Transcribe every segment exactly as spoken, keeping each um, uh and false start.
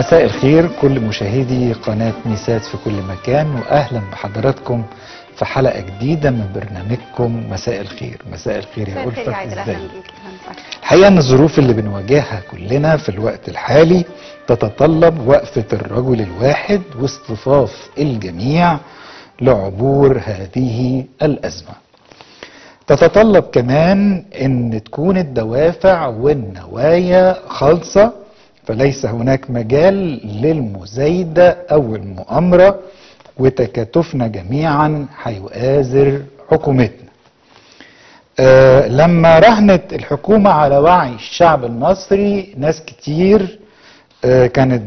مساء الخير كل مشاهدي قناة ميسات في كل مكان، وأهلا بحضراتكم في حلقة جديدة من برنامجكم مساء الخير. مساء الخير يا ألفت، ازاي؟ الحقيقة أن الظروف اللي بنواجهها كلنا في الوقت الحالي تتطلب وقفة الرجل الواحد واصطفاف الجميع لعبور هذه الأزمة. تتطلب كمان أن تكون الدوافع والنوايا خالصة، فليس هناك مجال للمزايدة أو المؤامرة، وتكاتفنا جميعا هيؤازر حكومتنا. أه لما رهنت الحكومة على وعي الشعب المصري، ناس كتير أه كانت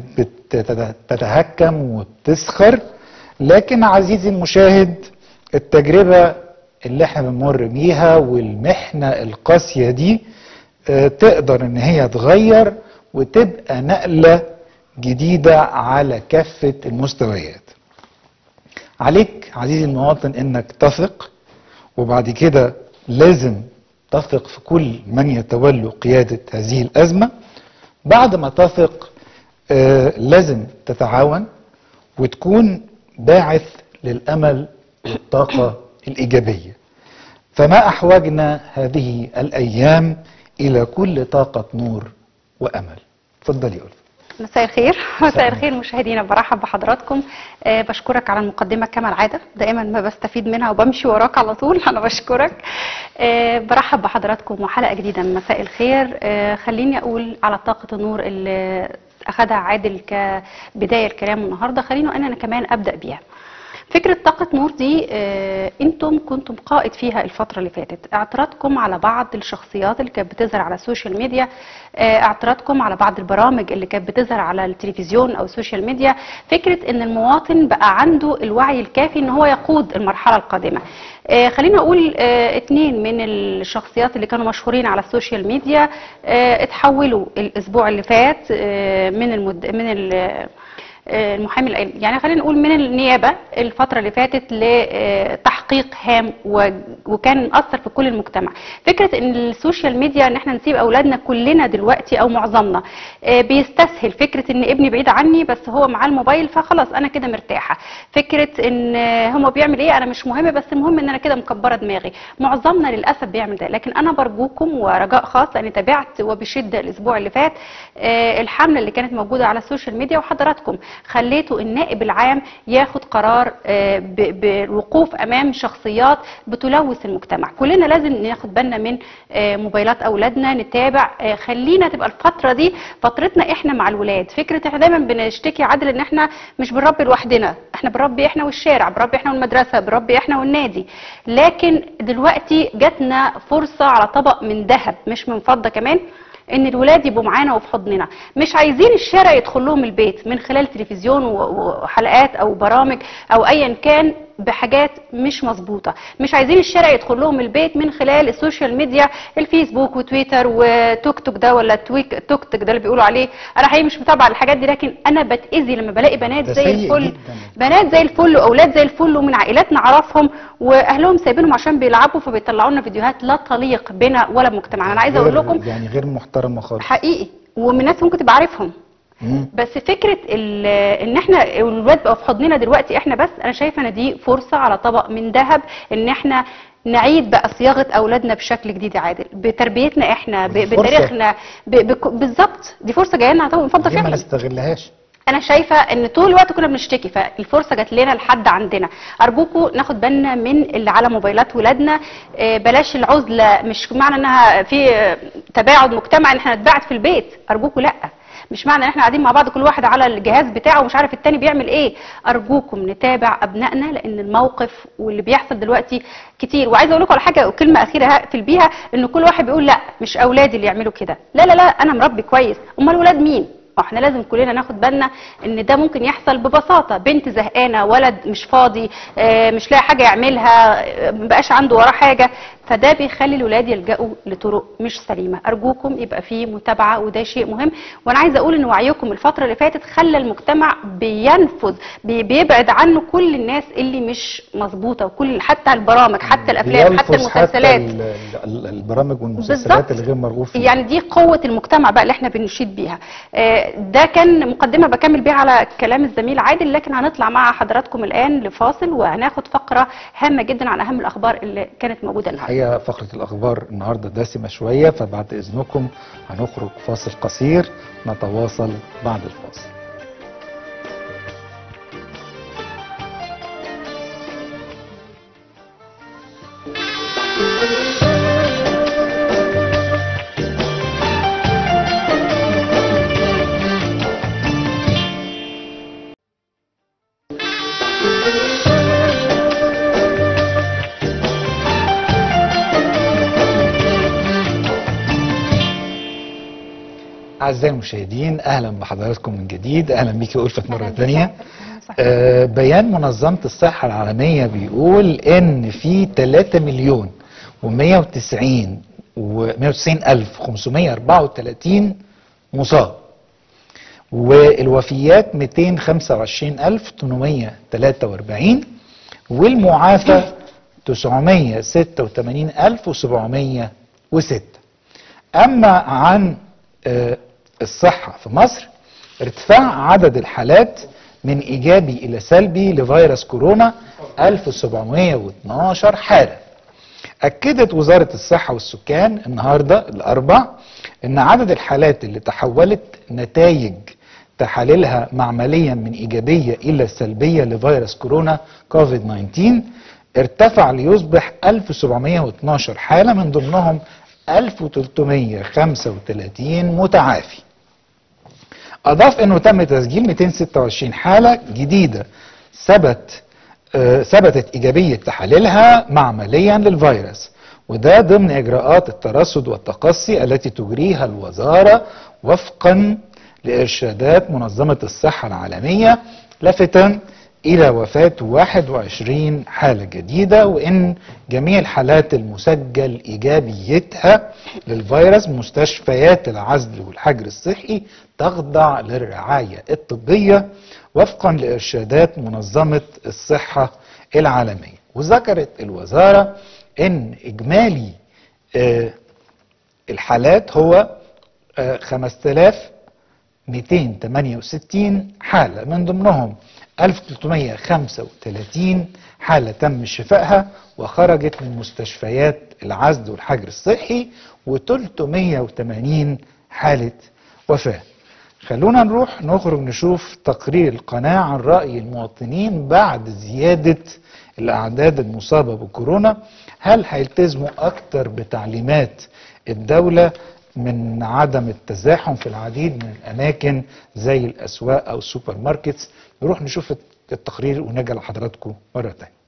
بتتهكم وبتسخر، لكن عزيزي المشاهد التجربة اللي احنا بنمر بيها والمحنة القاسية دي أه تقدر ان هي تغير وتبقى نقلة جديدة على كافة المستويات. عليك عزيزي المواطن انك تثق، وبعد كده لازم تثق في كل من يتولى قيادة هذه الأزمة. بعد ما تثق آه لازم تتعاون وتكون باعث للأمل والطاقة الإيجابية. فما أحوجنا هذه الأيام إلى كل طاقة نور وأمل. اتفضلي يا ألفت. مساء الخير. مساء الخير مشاهدينا، برحب بحضراتكم. أه بشكرك على المقدمه كما العاده، دائما ما بستفيد منها وبمشي وراك على طول. انا بشكرك. أه برحب بحضراتكم وحلقه جديده من مساء الخير. أه خليني اقول على طاقه النور اللي اخذها عادل كبدايه الكلام النهارده، خليني انا كمان ابدا بيها. فكرة طاقة نور دي آه انتم كنتم قائد فيها الفترة اللي فاتت، اعتراضكم على بعض الشخصيات اللي كانت بتظهر على السوشيال ميديا، آه اعتراضكم على بعض البرامج اللي كانت بتظهر على التلفزيون او السوشيال ميديا. فكرة ان المواطن بقى عنده الوعي الكافي ان هو يقود المرحلة القادمة. آه خلينا اقول آه اتنين من الشخصيات اللي كانوا مشهورين على السوشيال ميديا آه اتحولوا الاسبوع اللي فات آه من المد... من ال... المحامي العلمي، يعني خلينا نقول من النيابه الفتره اللي فاتت لتحقيق هام وكان مأثر في كل المجتمع. فكره ان السوشيال ميديا ان احنا نسيب اولادنا كلنا دلوقتي او معظمنا بيستسهل فكره ان ابني بعيد عني بس هو معاه الموبايل فخلاص انا كده مرتاحه. فكره ان هم بيعمل ايه انا مش مهم، بس المهم ان انا كده مكبره دماغي. معظمنا للاسف بيعمل ده، لكن انا برجوكم ورجاء خاص لاني تابعت وبشده الاسبوع اللي فات الحمله اللي كانت موجوده على السوشيال ميديا، وحضراتكم خليتوا النائب العام ياخد قرار بالوقوف امام شخصيات بتلوث المجتمع. كلنا لازم ناخد بالنا من موبايلات اولادنا، نتابع. خلينا تبقى الفتره دي فترتنا احنا مع الولاد. فكره احنا دايما بنشتكي عادل ان احنا مش بنربي لوحدنا، احنا بنربي احنا والشارع، بنربي احنا والمدرسه، بنربي احنا والنادي. لكن دلوقتي جاتنا فرصه على طبق من ذهب مش من فضه كمان، ان الولاد يبقوا معانا وفي حضننا. مش عايزين الشارع يدخل لهم البيت من خلال تلفزيون وحلقات او برامج او ايا كان بحاجات مش مظبوطه. مش عايزين الشارع يدخل لهم البيت من خلال السوشيال ميديا، الفيسبوك وتويتر وتوك توك ده ولا تويك توك توك ده اللي بيقولوا عليه. انا حقيقي مش متابعه الحاجات دي، لكن انا بتاذي لما بلاقي بنات زي الفل، بنات زي الفل واولاد زي الفل ومن عائلات نعرفهم واهلهم سايبينهم عشان بيلعبوا، فبيطلعوا لنا فيديوهات لا تليق بنا ولا بمجتمعنا. انا عايزه اقول لكم يعني غير محترمه خالص حقيقي، ومن ناس ممكن تبقى عارفهم. بس فكره ان احنا الولاد بقوا في حضننا دلوقتي احنا بس، انا شايفه ان دي فرصه على طبق من ذهب ان احنا نعيد بقى صياغه اولادنا بشكل جديد عادل، بتربيتنا احنا بتاريخنا بالظبط. دي فرصه جايه لنا طبعا نفضل فيها، ما نستغلهاش. انا شايفه ان طول الوقت كنا بنشتكي، فالفرصه جات لنا لحد عندنا. ارجوكم ناخد بالنا من اللي على موبايلات ولادنا. بلاش العزله، مش معنى انها في تباعد مجتمعي ان احنا نتباعد في البيت، ارجوكم لا. مش معنى ان احنا قاعدين مع بعض كل واحد على الجهاز بتاعه ومش عارف التاني بيعمل ايه. ارجوكم نتابع ابنائنا، لان الموقف واللي بيحصل دلوقتي كتير. وعايزه اقول لكم على حاجه وكلمه اخيره هقفل بيها، ان كل واحد بيقول لا مش اولادي اللي يعملوا كده. لا لا لا، انا مربي كويس، امال الولاد مين؟ احنا لازم كلنا ناخد بالنا ان ده ممكن يحصل ببساطه. بنت زهقانه، ولد مش فاضي، مش لاقي حاجه يعملها، مبقاش عنده وراه حاجه، فده بيخلي الولاد يلجأوا لطرق مش سليمه. ارجوكم يبقى في متابعه، وده شيء مهم. وانا عايزه اقول ان وعيكم الفتره اللي فاتت خلى المجتمع بينفذ بي- بيبعد عنه كل الناس اللي مش مظبوطه، وكل حتى البرامج حتى الافلام حتى بيلفظ المسلسلات. حتى ال- ال- البرامج والمسلسلات بالظبط. اللي غير مرغوب فيها. يعني دي قوة المجتمع بقى اللي احنا بنشيد بيها. آه، ده كان مقدمة بكمل بيها على كلام الزميل عادل، لكن هنطلع مع حضراتكم الآن لفاصل وهناخد فقرة هامة جدا عن أهم الأخبار اللي كانت موجودة النهارده. الحقيقة فقرة الأخبار النهاردة دسمة شوية، فبعد إذنكم هنخرج فاصل قصير، نتواصل بعد الفاصل. أعزائي المشاهدين، أهلا بحضراتكم من جديد. أهلا بيك يا ألفت مرة ثانية. آه بيان منظمة الصحة العالمية بيقول إن في ثلاثة مليون ومئة وتسعين ومئة وتسعين ألف وخمسمئة وأربعة وثلاثين مصاب، والوفيات مئتين وخمسة وعشرين ألف وثمانمئة وثلاثة وأربعين، والمعافى تسعمئة وستة وثمانين ألف وسبعمئة وستة. أما عن آه الصحة في مصر، ارتفاع عدد الحالات من إيجابي إلى سلبي لفيروس كورونا ألف وسبعمئة واثناشر حالة. أكدت وزارة الصحة والسكان النهاردة الأربع أن عدد الحالات اللي تحولت نتائج تحاليلها معمليا من إيجابية إلى سلبية لفيروس كورونا كوفيد تسعة عشر ارتفع ليصبح ألف وسبعمئة واثناشر حالة، من ضمنهم ألف وثلاثمئة وخمسة وثلاثين متعافي. أضاف أنه تم تسجيل مئتين وستة وعشرين حالة جديدة ثبت آه ثبتت إيجابية تحاليلها معمليا للفيروس، وده ضمن إجراءات الترصد والتقصي التي تجريها الوزارة وفقا لإرشادات منظمة الصحة العالمية، لافتا إلى وفاة واحد وعشرين حالة جديدة، وإن جميع الحالات المسجل إيجابيتها للفيروس مستشفيات العزل والحجر الصحي تخضع للرعاية الطبية وفقا لإرشادات منظمة الصحة العالمية. وذكرت الوزارة إن إجمالي آه الحالات هو آه خمسة آلاف ومئتين وثمانية وستين حالة، من ضمنهم ألف وثلاثمئة وخمسة وثلاثين حالة تم شفائها وخرجت من مستشفيات العزل والحجر الصحي، وثلاثمئة وثمانين حالة وفاة. خلونا نروح نخرج نشوف تقرير القناة عن رأي المواطنين بعد زيادة الأعداد المصابة بكورونا. هل هيلتزموا أكتر بتعليمات الدولة من عدم التزاحم في العديد من الأماكن زي الأسواق أو السوبر ماركتس؟ نروح نشوف التقرير ونرجع لحضراتكم مرة تانية.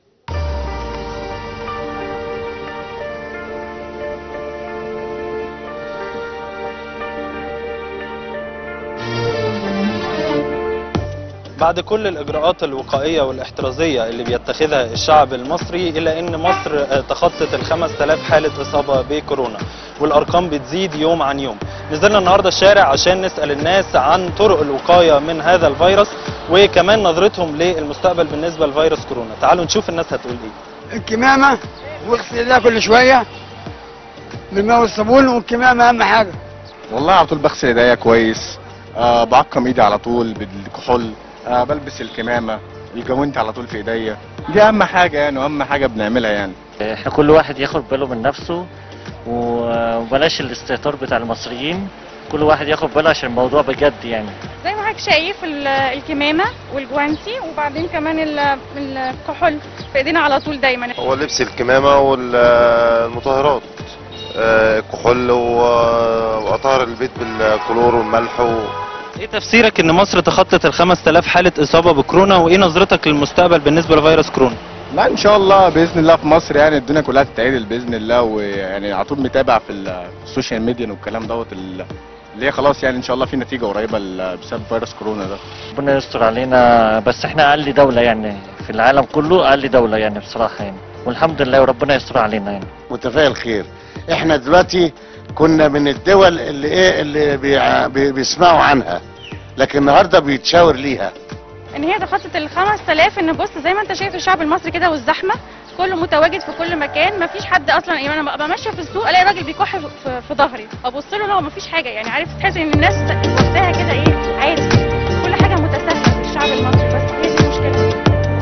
بعد كل الإجراءات الوقائية والاحترازية اللي بيتخذها الشعب المصري، إلا أن مصر تخطت الخمس آلاف حالة إصابة بكورونا، والأرقام بتزيد يوم عن يوم. نزلنا النهاردة الشارع عشان نسأل الناس عن طرق الوقاية من هذا الفيروس، وكمان نظرتهم للمستقبل بالنسبة لفيروس كورونا. تعالوا نشوف الناس هتقول إيه. الكمامة واغسل ايديها كل شوية بالماء والصابون، والكمامة أهم حاجة. والله على طول بغسل ايديا كويس، أه بعقم ايدي على طول بالكحول، أه بلبس الكمامه، الجوانت على طول في ايديا، دي اهم حاجه يعني، واهم حاجه بنعملها يعني. احنا كل واحد ياخد باله من نفسه وبلاش الاستهتار بتاع المصريين، كل واحد ياخد باله عشان الموضوع بجد يعني. زي ما حضرتك شايف الكمامه والجوانتي، وبعدين كمان الكحول في ايدينا على طول دايما. هو لبس الكمامه والمطهرات، الكحول واطهر البيت بالكلور والملح. و... ايه تفسيرك ان مصر تخطت ال خمس آلاف حاله اصابه بكورونا، وايه نظرتك للمستقبل بالنسبه لفيروس كورونا؟ لا ان شاء الله باذن الله في مصر يعني الدنيا كلها تتعدل باذن الله، ويعني على طول متابع في السوشيال ميديا والكلام دوت اللي هي خلاص يعني ان شاء الله في نتيجه قريبه بسبب فيروس كورونا ده. ربنا يستر علينا، بس احنا اقل دوله يعني في العالم كله، اقل دوله يعني بصراحه يعني. والحمد لله وربنا يستر علينا يعني. متفائل خير. احنا دلوقتي كنا من الدول اللي ايه اللي بيع- بي- بيسمعوا عنها، لكن النهارده بيتشاور ليها. ان هي تخطت ال خمس تلاف. ان بص زي ما انت شايف الشعب المصري كده والزحمه، كله متواجد في كل مكان، مفيش حد اصلا. يعني انا ببقى ماشيه في السوق الاقي راجل بيكح في, في ظهري، ابص له هو مفيش حاجه. يعني عارف تحس ان الناس واخداها كده ايه عادي، كل حاجه متساهله في الشعب المصري، بس هي دي المشكله.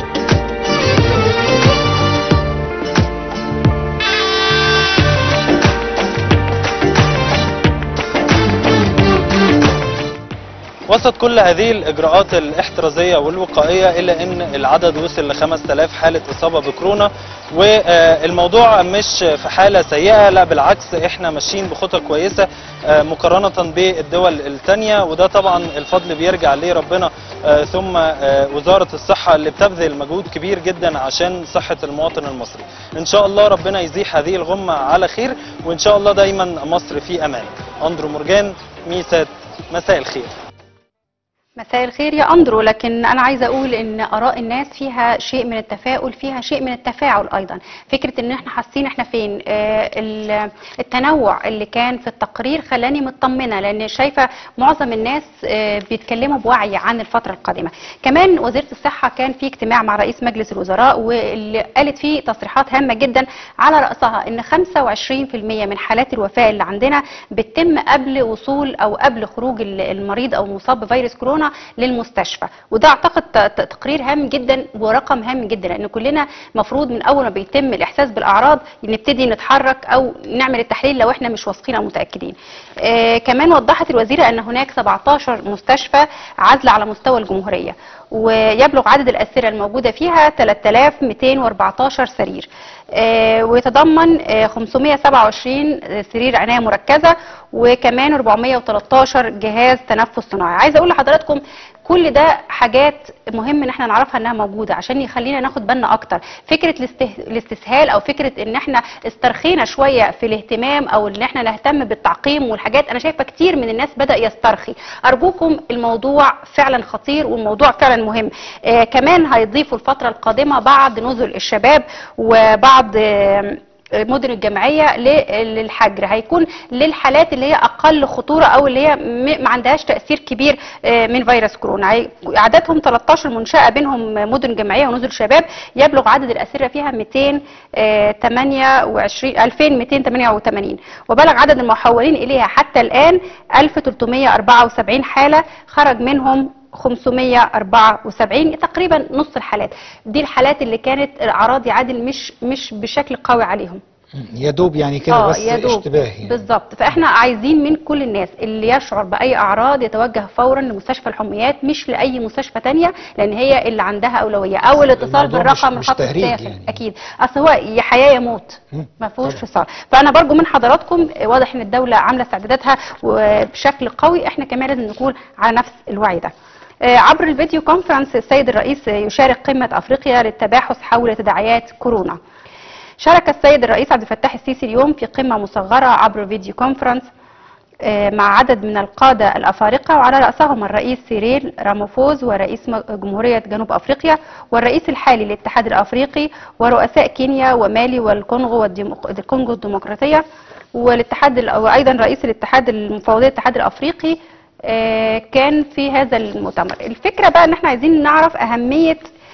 وسط كل هذه الإجراءات الاحترازية والوقائية إلا أن العدد وصل ل خمسة آلاف حالة إصابة بكورونا، والموضوع مش في حالة سيئة، لا بالعكس احنا ماشيين بخطى كويسة مقارنة بالدول الثانية، وده طبعا الفضل بيرجع لربنا ثم وزارة الصحة اللي بتبذل مجهود كبير جدا عشان صحة المواطن المصري. إن شاء الله ربنا يزيح هذه الغمة على خير، وإن شاء الله دايما مصر في أمان. أندرو مرجان، ميسات، مساء الخير. مساء الخير يا أندرو. لكن أنا عايزة أقول إن آراء الناس فيها شيء من التفاؤل، فيها شيء من التفاعل أيضا. فكرة إن إحنا حاسين إحنا فين، آه التنوع اللي كان في التقرير خلاني مطمنة، لأن شايفة معظم الناس آه بيتكلموا بوعي عن الفترة القادمة. كمان وزيرة الصحة كان في اجتماع مع رئيس مجلس الوزراء، واللي قالت فيه تصريحات هامة جدا، على رأسها إن خمسة وعشرين بالمئة من حالات الوفاة اللي عندنا بتتم قبل وصول أو قبل خروج المريض أو المصاب بفيروس كورونا للمستشفى. وده اعتقد تقرير هام جدا ورقم هام جدا، لان كلنا مفروض من اول ما بيتم الاحساس بالاعراض نبتدي نتحرك او نعمل التحليل لو احنا مش واثقين او متاكدين. آه كمان وضحت الوزيره ان هناك سبعتاشر مستشفى عازله على مستوى الجمهوريه، ويبلغ عدد الاسره الموجوده فيها ثلاثة آلاف ومئتين وأربعتاشر سرير، آه ويتضمن آه خمسمئة وسبعة وعشرين سرير عنايه مركزه، وكمان أربعمئة وثلاثة عشر جهاز تنفس صناعي. عايزه اقول لحضراتكم كل ده حاجات مهم ان احنا نعرفها انها موجوده عشان يخلينا ناخد بالنا اكتر. فكره الاستسهال او فكره ان احنا استرخينا شويه في الاهتمام او ان احنا نهتم بالتعقيم والحاجات، انا شايفه كتير من الناس بدا يسترخي. ارجوكم الموضوع فعلا خطير والموضوع فعلا مهم. آه كمان هيضيفوا الفتره القادمه بعد نزل الشباب وبعض آه مدن الجمعيه للحجر، هيكون للحالات اللي هي اقل خطوره او اللي هي ما عندهاش تاثير كبير من فيروس كورونا. عددهم ثلاثة عشر منشاه بينهم مدن جمعيه ونزل شباب، يبلغ عدد الاسره فيها مئتين وثمانية وعشرين ألفين ومئتين وثمانية وثمانين، وبلغ عدد المحولين اليها حتى الان ألف وثلاثمئة وأربعة وسبعين حاله، خرج منهم خمسمئة وأربعة وسبعين، تقريبا نص الحالات. دي الحالات اللي كانت الاعراض يعادل مش مش بشكل قوي عليهم، يا دوب يعني كده آه بس اشتباه يعني. بالظبط. فاحنا عايزين من كل الناس اللي يشعر باي اعراض يتوجه فورا لمستشفى الحميات، مش لاي مستشفى تانية، لان هي اللي عندها اولويه، او الاتصال بالرقم الخط الساخن. يعني. اكيد اصل هو يا حياه يا موت، ما فيهوش فصال. فانا برجو من حضراتكم، واضح ان الدوله عامله استعداداتها وبشكل قوي، احنا كمان لازم نكون على نفس الوعي ده. عبر الفيديو كونفرنس السيد الرئيس يشارك قمة أفريقيا للتباحث حول تداعيات كورونا. شارك السيد الرئيس عبد الفتاح السيسي اليوم في قمة مصغرة عبر فيديو كونفرنس مع عدد من القادة الأفارقة، وعلى رأسهم الرئيس سيريل راموفوز ورئيس جمهورية جنوب أفريقيا والرئيس الحالي للاتحاد الأفريقي ورؤساء كينيا ومالي والكونغو والكونغو الديمقراطية والاتحاد، وأيضا رئيس الاتحاد المفوضية الاتحاد الأفريقي كان في هذا المؤتمر. الفكرة بقى ان احنا عايزين نعرف اهمية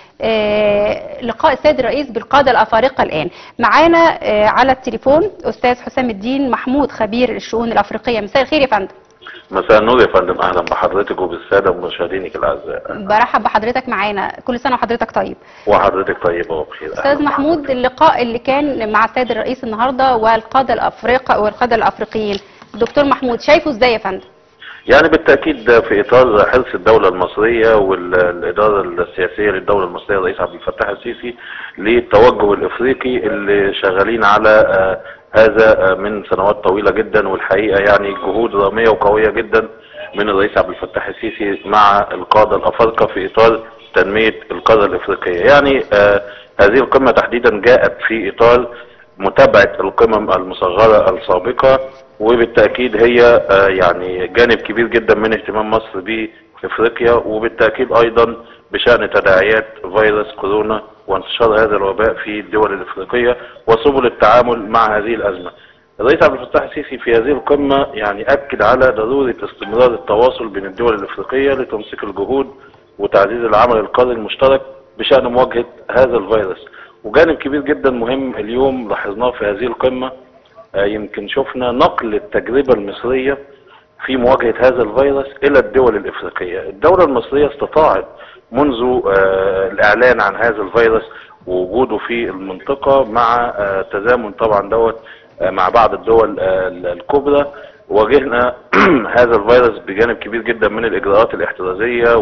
لقاء السيد الرئيس بالقادة الافارقة. الان معانا على التليفون استاذ حسام الدين محمود خبير الشؤون الافريقية. مساء الخير يا فندم. مساء النور يا فندم، اهلا بحضرتك وبالساده ومشاهدينك الاعزاء. برحب بحضرتك معانا، كل سنه وحضرتك طيب. وحضرتك طيبه وبخير. استاذ محمود، اللقاء اللي كان مع السيد الرئيس النهارده والقاده الافارقه والقاده الافريقيين، دكتور محمود شايفه ازاي يا فندم؟ يعني بالتأكيد في إطار حرص الدولة المصرية والإدارة السياسية للدولة المصرية الرئيس عبد الفتاح السيسي للتوجه الإفريقي اللي شغالين على هذا من سنوات طويلة جدا، والحقيقة يعني جهود رامية وقوية جدا من الرئيس عبد الفتاح السيسي مع القادة الأفارقة في إطار تنمية القارة الإفريقية. يعني هذه القمة تحديدا جاءت في إطار متابعة القمم المصغرة السابقة، وبالتأكيد هي يعني جانب كبير جدا من اهتمام مصر بإفريقيا، وبالتأكيد أيضا بشأن تداعيات فيروس كورونا وانتشار هذا الوباء في الدول الافريقية وسبل التعامل مع هذه الازمة. الرئيس عبد الفتاح السيسي في هذه القمة يعني اكد على ضرورة استمرار التواصل بين الدول الافريقية لتنسيق الجهود وتعزيز العمل القاري المشترك بشأن مواجهة هذا الفيروس. وجانب كبير جدا مهم اليوم لاحظناه في هذه القمة، آه يمكن شفنا نقل التجربة المصرية في مواجهة هذا الفيروس الى الدول الافريقية. الدولة المصرية استطاعت منذ آه الاعلان عن هذا الفيروس ووجوده في المنطقة مع آه تزامن طبعا دوت آه مع بعض الدول آه الكبرى، واجهنا هذا الفيروس بجانب كبير جدا من الاجراءات الاحترازية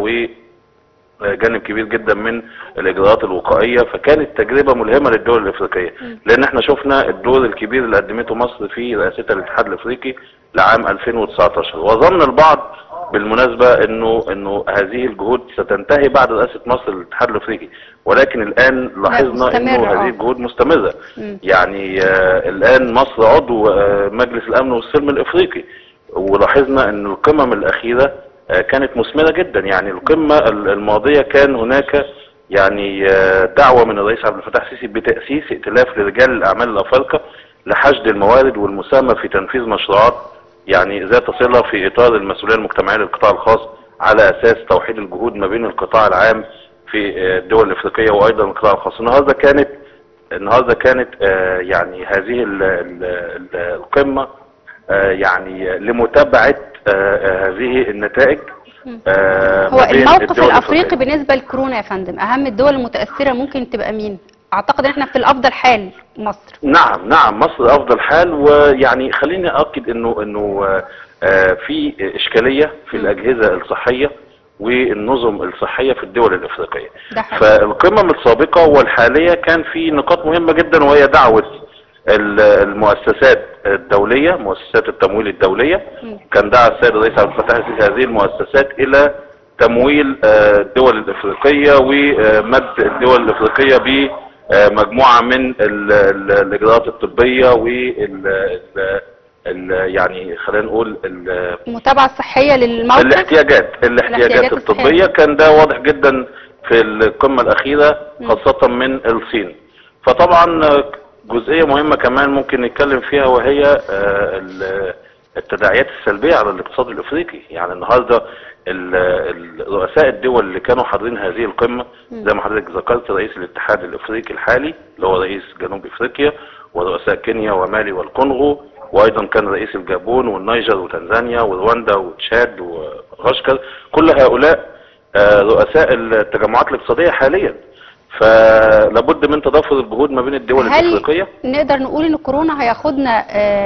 وجانب كبير جدا من الاجراءات الوقائية. فكانت تجربة ملهمة للدول الافريقية، لان احنا شفنا الدور الكبير اللي قدمته مصر في رئاستها الاتحاد الافريقي لعام ألفين وتسعتاشر. وظن البعض بالمناسبة انه انه هذه الجهود ستنتهي بعد رئاسة مصر للاتحاد الافريقي، ولكن الان لاحظنا انه هذه الجهود مستمرة. م. يعني آه الان مصر عضو آه مجلس الامن والسلم الافريقي، ولاحظنا ان القمم الاخيرة آه كانت مثمرة جدا. يعني القمة الماضية كان هناك يعني آه دعوة من الرئيس عبد الفتاح السيسي بتأسيس ائتلاف لرجال الاعمال الافارقة لحشد الموارد والمساهمة في تنفيذ مشروعات يعني ذات صلة في اطار المسؤولية المجتمعية للقطاع الخاص على اساس توحيد الجهود ما بين القطاع العام في الدول الافريقية وايضا القطاع الخاص. النهارده كانت النهارده كانت آه يعني هذه ال ال ال القمة آه يعني لمتابعة آه هذه النتائج. آه هو الموقف الافريقي بالنسبة لكورونا يا فندم، اهم الدول المتأثرة ممكن تبقى مين؟ اعتقد ان احنا في الافضل حال مصر. نعم نعم مصر افضل حال. ويعني خليني اؤكد انه انه آه في اشكاليه في الاجهزه الصحيه والنظم الصحيه في الدول الافريقيه. فالقمم السابقه والحاليه كان في نقاط مهمه جدا، وهي دعوه المؤسسات الدوليه، مؤسسات التمويل الدوليه. م. كان دعا السيد الرئيس عبد الفتاح السيسي هذه المؤسسات الى تمويل الدول الافريقيه ومد الدول الافريقيه ب مجموعة من الإجراءات الطبية وال يعني خلينا نقول المتابعة الصحية للموقف، الاحتياجات الاحتياجات الطبية. كان ده واضح جدا في القمة الأخيرة خاصة من الصين. فطبعا جزئية مهمة كمان ممكن نتكلم فيها وهي التداعيات السلبية على الاقتصاد الافريقي. يعني النهارده رؤساء الدول اللي كانوا حاضرين هذه القمة زي ما حضرتك ذكرت، رئيس الاتحاد الافريقي الحالي اللي هو رئيس جنوب افريقيا، ورؤساء كينيا ومالي والكونغو، وايضا كان رئيس الجابون والنيجر وتنزانيا ورواندا وتشاد وغشكر. كل هؤلاء رؤساء التجمعات الاقتصادية حاليا. فلابد من تضافر الجهود ما بين الدول الافريقيه. نقدر نقول ان كورونا هياخدنا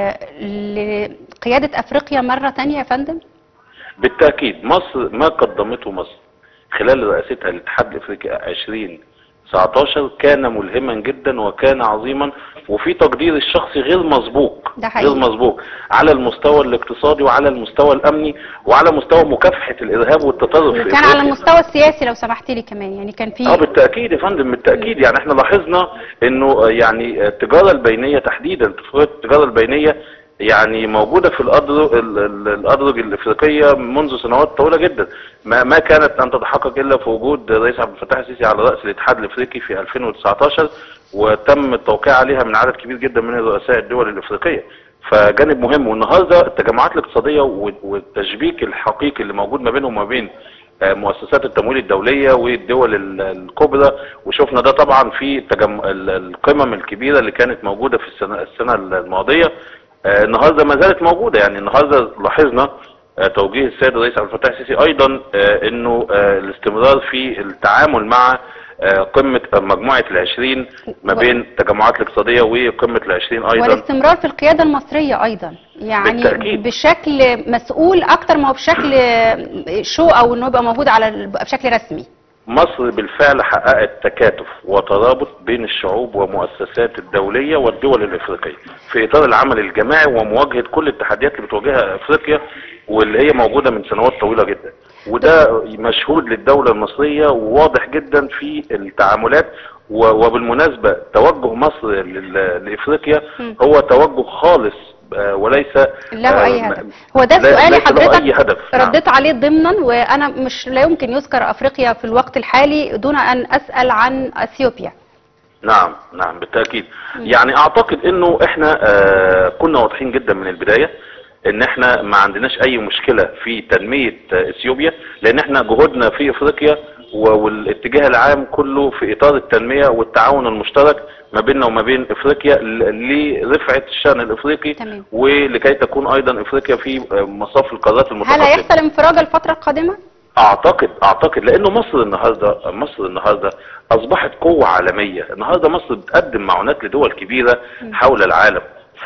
لقياده افريقيا مره ثانيه يا فندم؟ بالتاكيد. مصر ما قدمته مصر خلال رئاستها للاتحاد الافريقي ألفين وتسعتاشر كان ملهما جدا وكان عظيما، وفي تقدير الشخصي غير مسبوق، غير مسبوق على المستوى الاقتصادي وعلى المستوى الامني وعلى مستوى مكافحه الارهاب والتطرف. كان على المستوى السياسي لو سمحتي لي كمان، يعني كان في اه بالتاكيد يا فندم، بالتاكيد. يعني احنا لاحظنا انه يعني التجاره البينيه تحديدا، اتفاقيه التجاره البينيه يعني موجوده في الادرج الادرج الافريقيه منذ سنوات طويله جدا، ما ما كانت ان تتحقق الا في وجود الرئيس عبد الفتاح السيسي على راس الاتحاد الافريقي في ألفين وتسعتاشر، وتم التوقيع عليها من عدد كبير جدا من رؤساء الدول الافريقيه. فجانب مهم. والنهارده التجمعات الاقتصاديه والتشبيك الحقيقي اللي موجود ما بينهم وما بين مؤسسات التمويل الدوليه والدول الكبرى، وشفنا ده طبعا في التجم... القمم الكبيره اللي كانت موجوده في السنه السنه الماضيه. النهارده ما زالت موجوده. يعني النهارده لاحظنا توجيه السيد الرئيس عبد الفتاح السيسي ايضا انه الاستمرار في التعامل مع قمه مجموعه العشرين ما بين التجمعات الاقتصاديه وقمه العشرين ايضا، والاستمرار في القياده المصريه ايضا، يعني بالتأكيد. بشكل مسؤول اكتر ما هو بشكل شو او انه يبقى موجود على بشكل رسمي. مصر بالفعل حققت تكاتف وترابط بين الشعوب ومؤسسات الدولية والدول الافريقية في اطار العمل الجماعي ومواجهة كل التحديات اللي بتواجهها افريقيا واللي هي موجودة من سنوات طويلة جدا. وده مشهود للدولة المصرية وواضح جدا في التعاملات. وبالمناسبة توجه مصر لافريقيا هو توجه خالص آه، وليس له آه، اي هدف. هو ده لا- سؤالي ليس له حضرتك أي هدف. نعم. رديت عليه ضمنا، وانا مش لا يمكن يذكر افريقيا في الوقت الحالي دون ان اسال عن اثيوبيا. نعم نعم بالتأكيد. يعني اعتقد انه احنا آه كنا واضحين جدا من البداية ان احنا ما عندناش اي مشكلة في تنمية آه، اثيوبيا، لان احنا جهودنا في افريقيا و- والاتجاه العام كله في اطار التنمية والتعاون المشترك ما بيننا وما بين افريقيا ل- لرفعة الشأن الافريقي، تمام. ولكي تكون ايضا افريقيا في آه، مصاف القارات هل المتقدمة. هيحصل انفراج الفتره القادمه؟ اعتقد اعتقد لانه مصر النهارده مصر النهارده اصبحت قوه عالميه، النهارده مصر بتقدم معونات لدول كبيره حول العالم،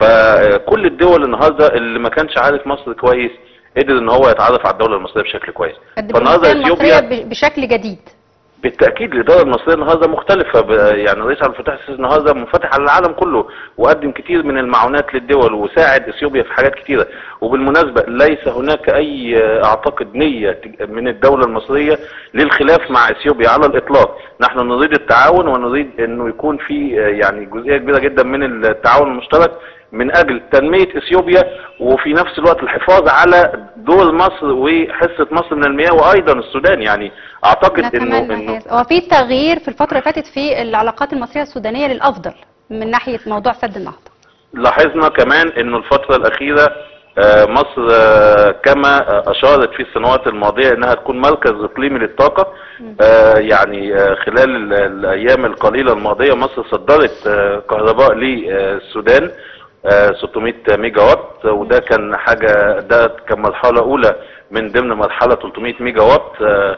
فكل الدول النهارده اللي ما كانش عارف مصر كويس قدر ان هو يتعرف على الدوله المصريه بشكل كويس. الدبلوماسيه المصريه ب- بشكل جديد. بالتاكيد الاداره المصريه النهارده مختلفه، ب- يعني الرئيس عبد الفتاح السيسي النهارده منفتح على العالم كله، وقدم كتير من المعونات للدول وساعد اثيوبيا في حاجات كتيره، وبالمناسبه ليس هناك اي آه، اعتقد نيه تج- من الدوله المصريه للخلاف مع اثيوبيا على الاطلاق، نحن نريد التعاون ونريد انه يكون في آه، يعني جزئيه كبيره جدا من التعاون المشترك من اجل تنميه اثيوبيا، وفي نفس الوقت الحفاظ على دور مصر وحصه مصر من المياه، وايضا السودان. يعني اعتقد انه نتمنى انه هذا. هو في تغيير في الفتره اللي فاتت في العلاقات المصريه السودانيه للافضل من ناحيه موضوع سد النهضه. لاحظنا كمان انه الفترة الاخيرة آه، مصر آه، كما آه، اشارت في السنوات الماضية انها تكون مركز اقليمي للطاقة. آه، يعني آه، خلال ال- الايام القليلة الماضية مصر صدرت آه، كهرباء للسودان آه، ستمائة ميجا وات، وده كان حاجة، ده كان مرحلة اولى من ضمن مرحلة ثلاثمائة ميجا وات، آه،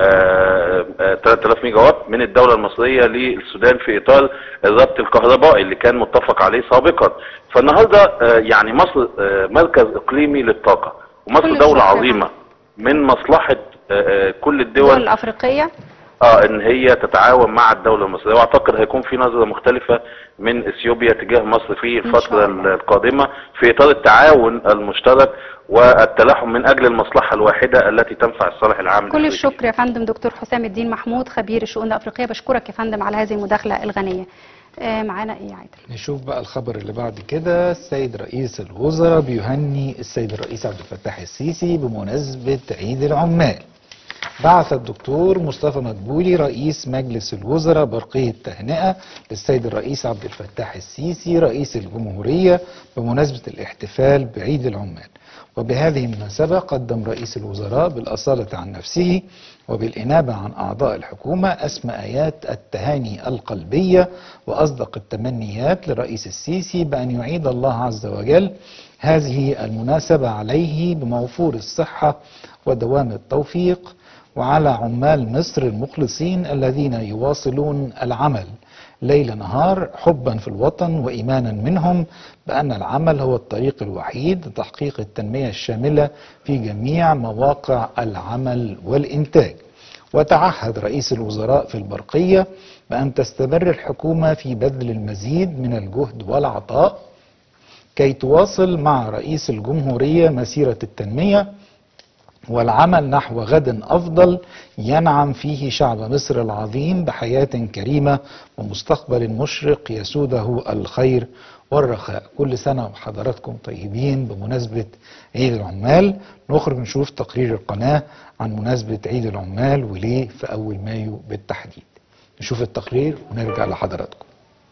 آه، آه، ثلاثة آلاف ميجا وات من الدولة المصرية للسودان في إطار الربط الكهربائي اللي كان متفق عليه سابقا. فالنهاردة آه، يعني مصر آه، مركز إقليمي للطاقة، ومصر كل دولة الشكر عظيمة من مصلحة آه، آه، كل الدول الدول الافريقيه. اه ان هي تتعاون مع الدولة المصرية، واعتقد هيكون في نظرة مختلفة من اثيوبيا تجاه مصر في الفترة القادمة في اطار التعاون المشترك والتلاحم من اجل المصلحة الواحدة التي تنفع الصالح العام كل الأفريقي. الشكر يا فندم دكتور حسام الدين محمود خبير الشؤون الافريقيه، بشكرك يا فندم على هذه المداخله الغنيه. آه، معانا ايه يا عادل؟ نشوف بقى الخبر اللي بعد كده. السيد رئيس الوزراء بيهني السيد الرئيس عبد الفتاح السيسي بمناسبة عيد العمال. بعث الدكتور مصطفى مدبولي رئيس مجلس الوزراء برقية تهنئة للسيد الرئيس عبد الفتاح السيسي رئيس الجمهورية بمناسبة الاحتفال بعيد العمال. وبهذه المناسبة قدم رئيس الوزراء بالأصالة عن نفسه وبالإنابة عن أعضاء الحكومة أسمى آيات التهاني القلبية وأصدق التمنيات للرئيس السيسي بأن يعيد الله عز وجل هذه المناسبة عليه بموفور الصحة ودوام التوفيق، وعلى عمال مصر المخلصين الذين يواصلون العمل ليل نهار حبا في الوطن وإيمانا منهم بأن العمل هو الطريق الوحيد لتحقيق التنمية الشاملة في جميع مواقع العمل والإنتاج. وتعهد رئيس الوزراء في البرقية بأن تستمر الحكومة في بذل المزيد من الجهد والعطاء كي تواصل مع رئيس الجمهورية مسيرة التنمية والعمل نحو غد أفضل ينعم فيه شعب مصر العظيم بحياة كريمة ومستقبل مشرق يسوده الخير والرخاء. كل سنة وحضراتكم طيبين بمناسبة عيد العمال. نخرج نشوف تقرير القناة عن مناسبة عيد العمال وليه في أول مايو بالتحديد. نشوف التقرير ونرجع لحضراتكم.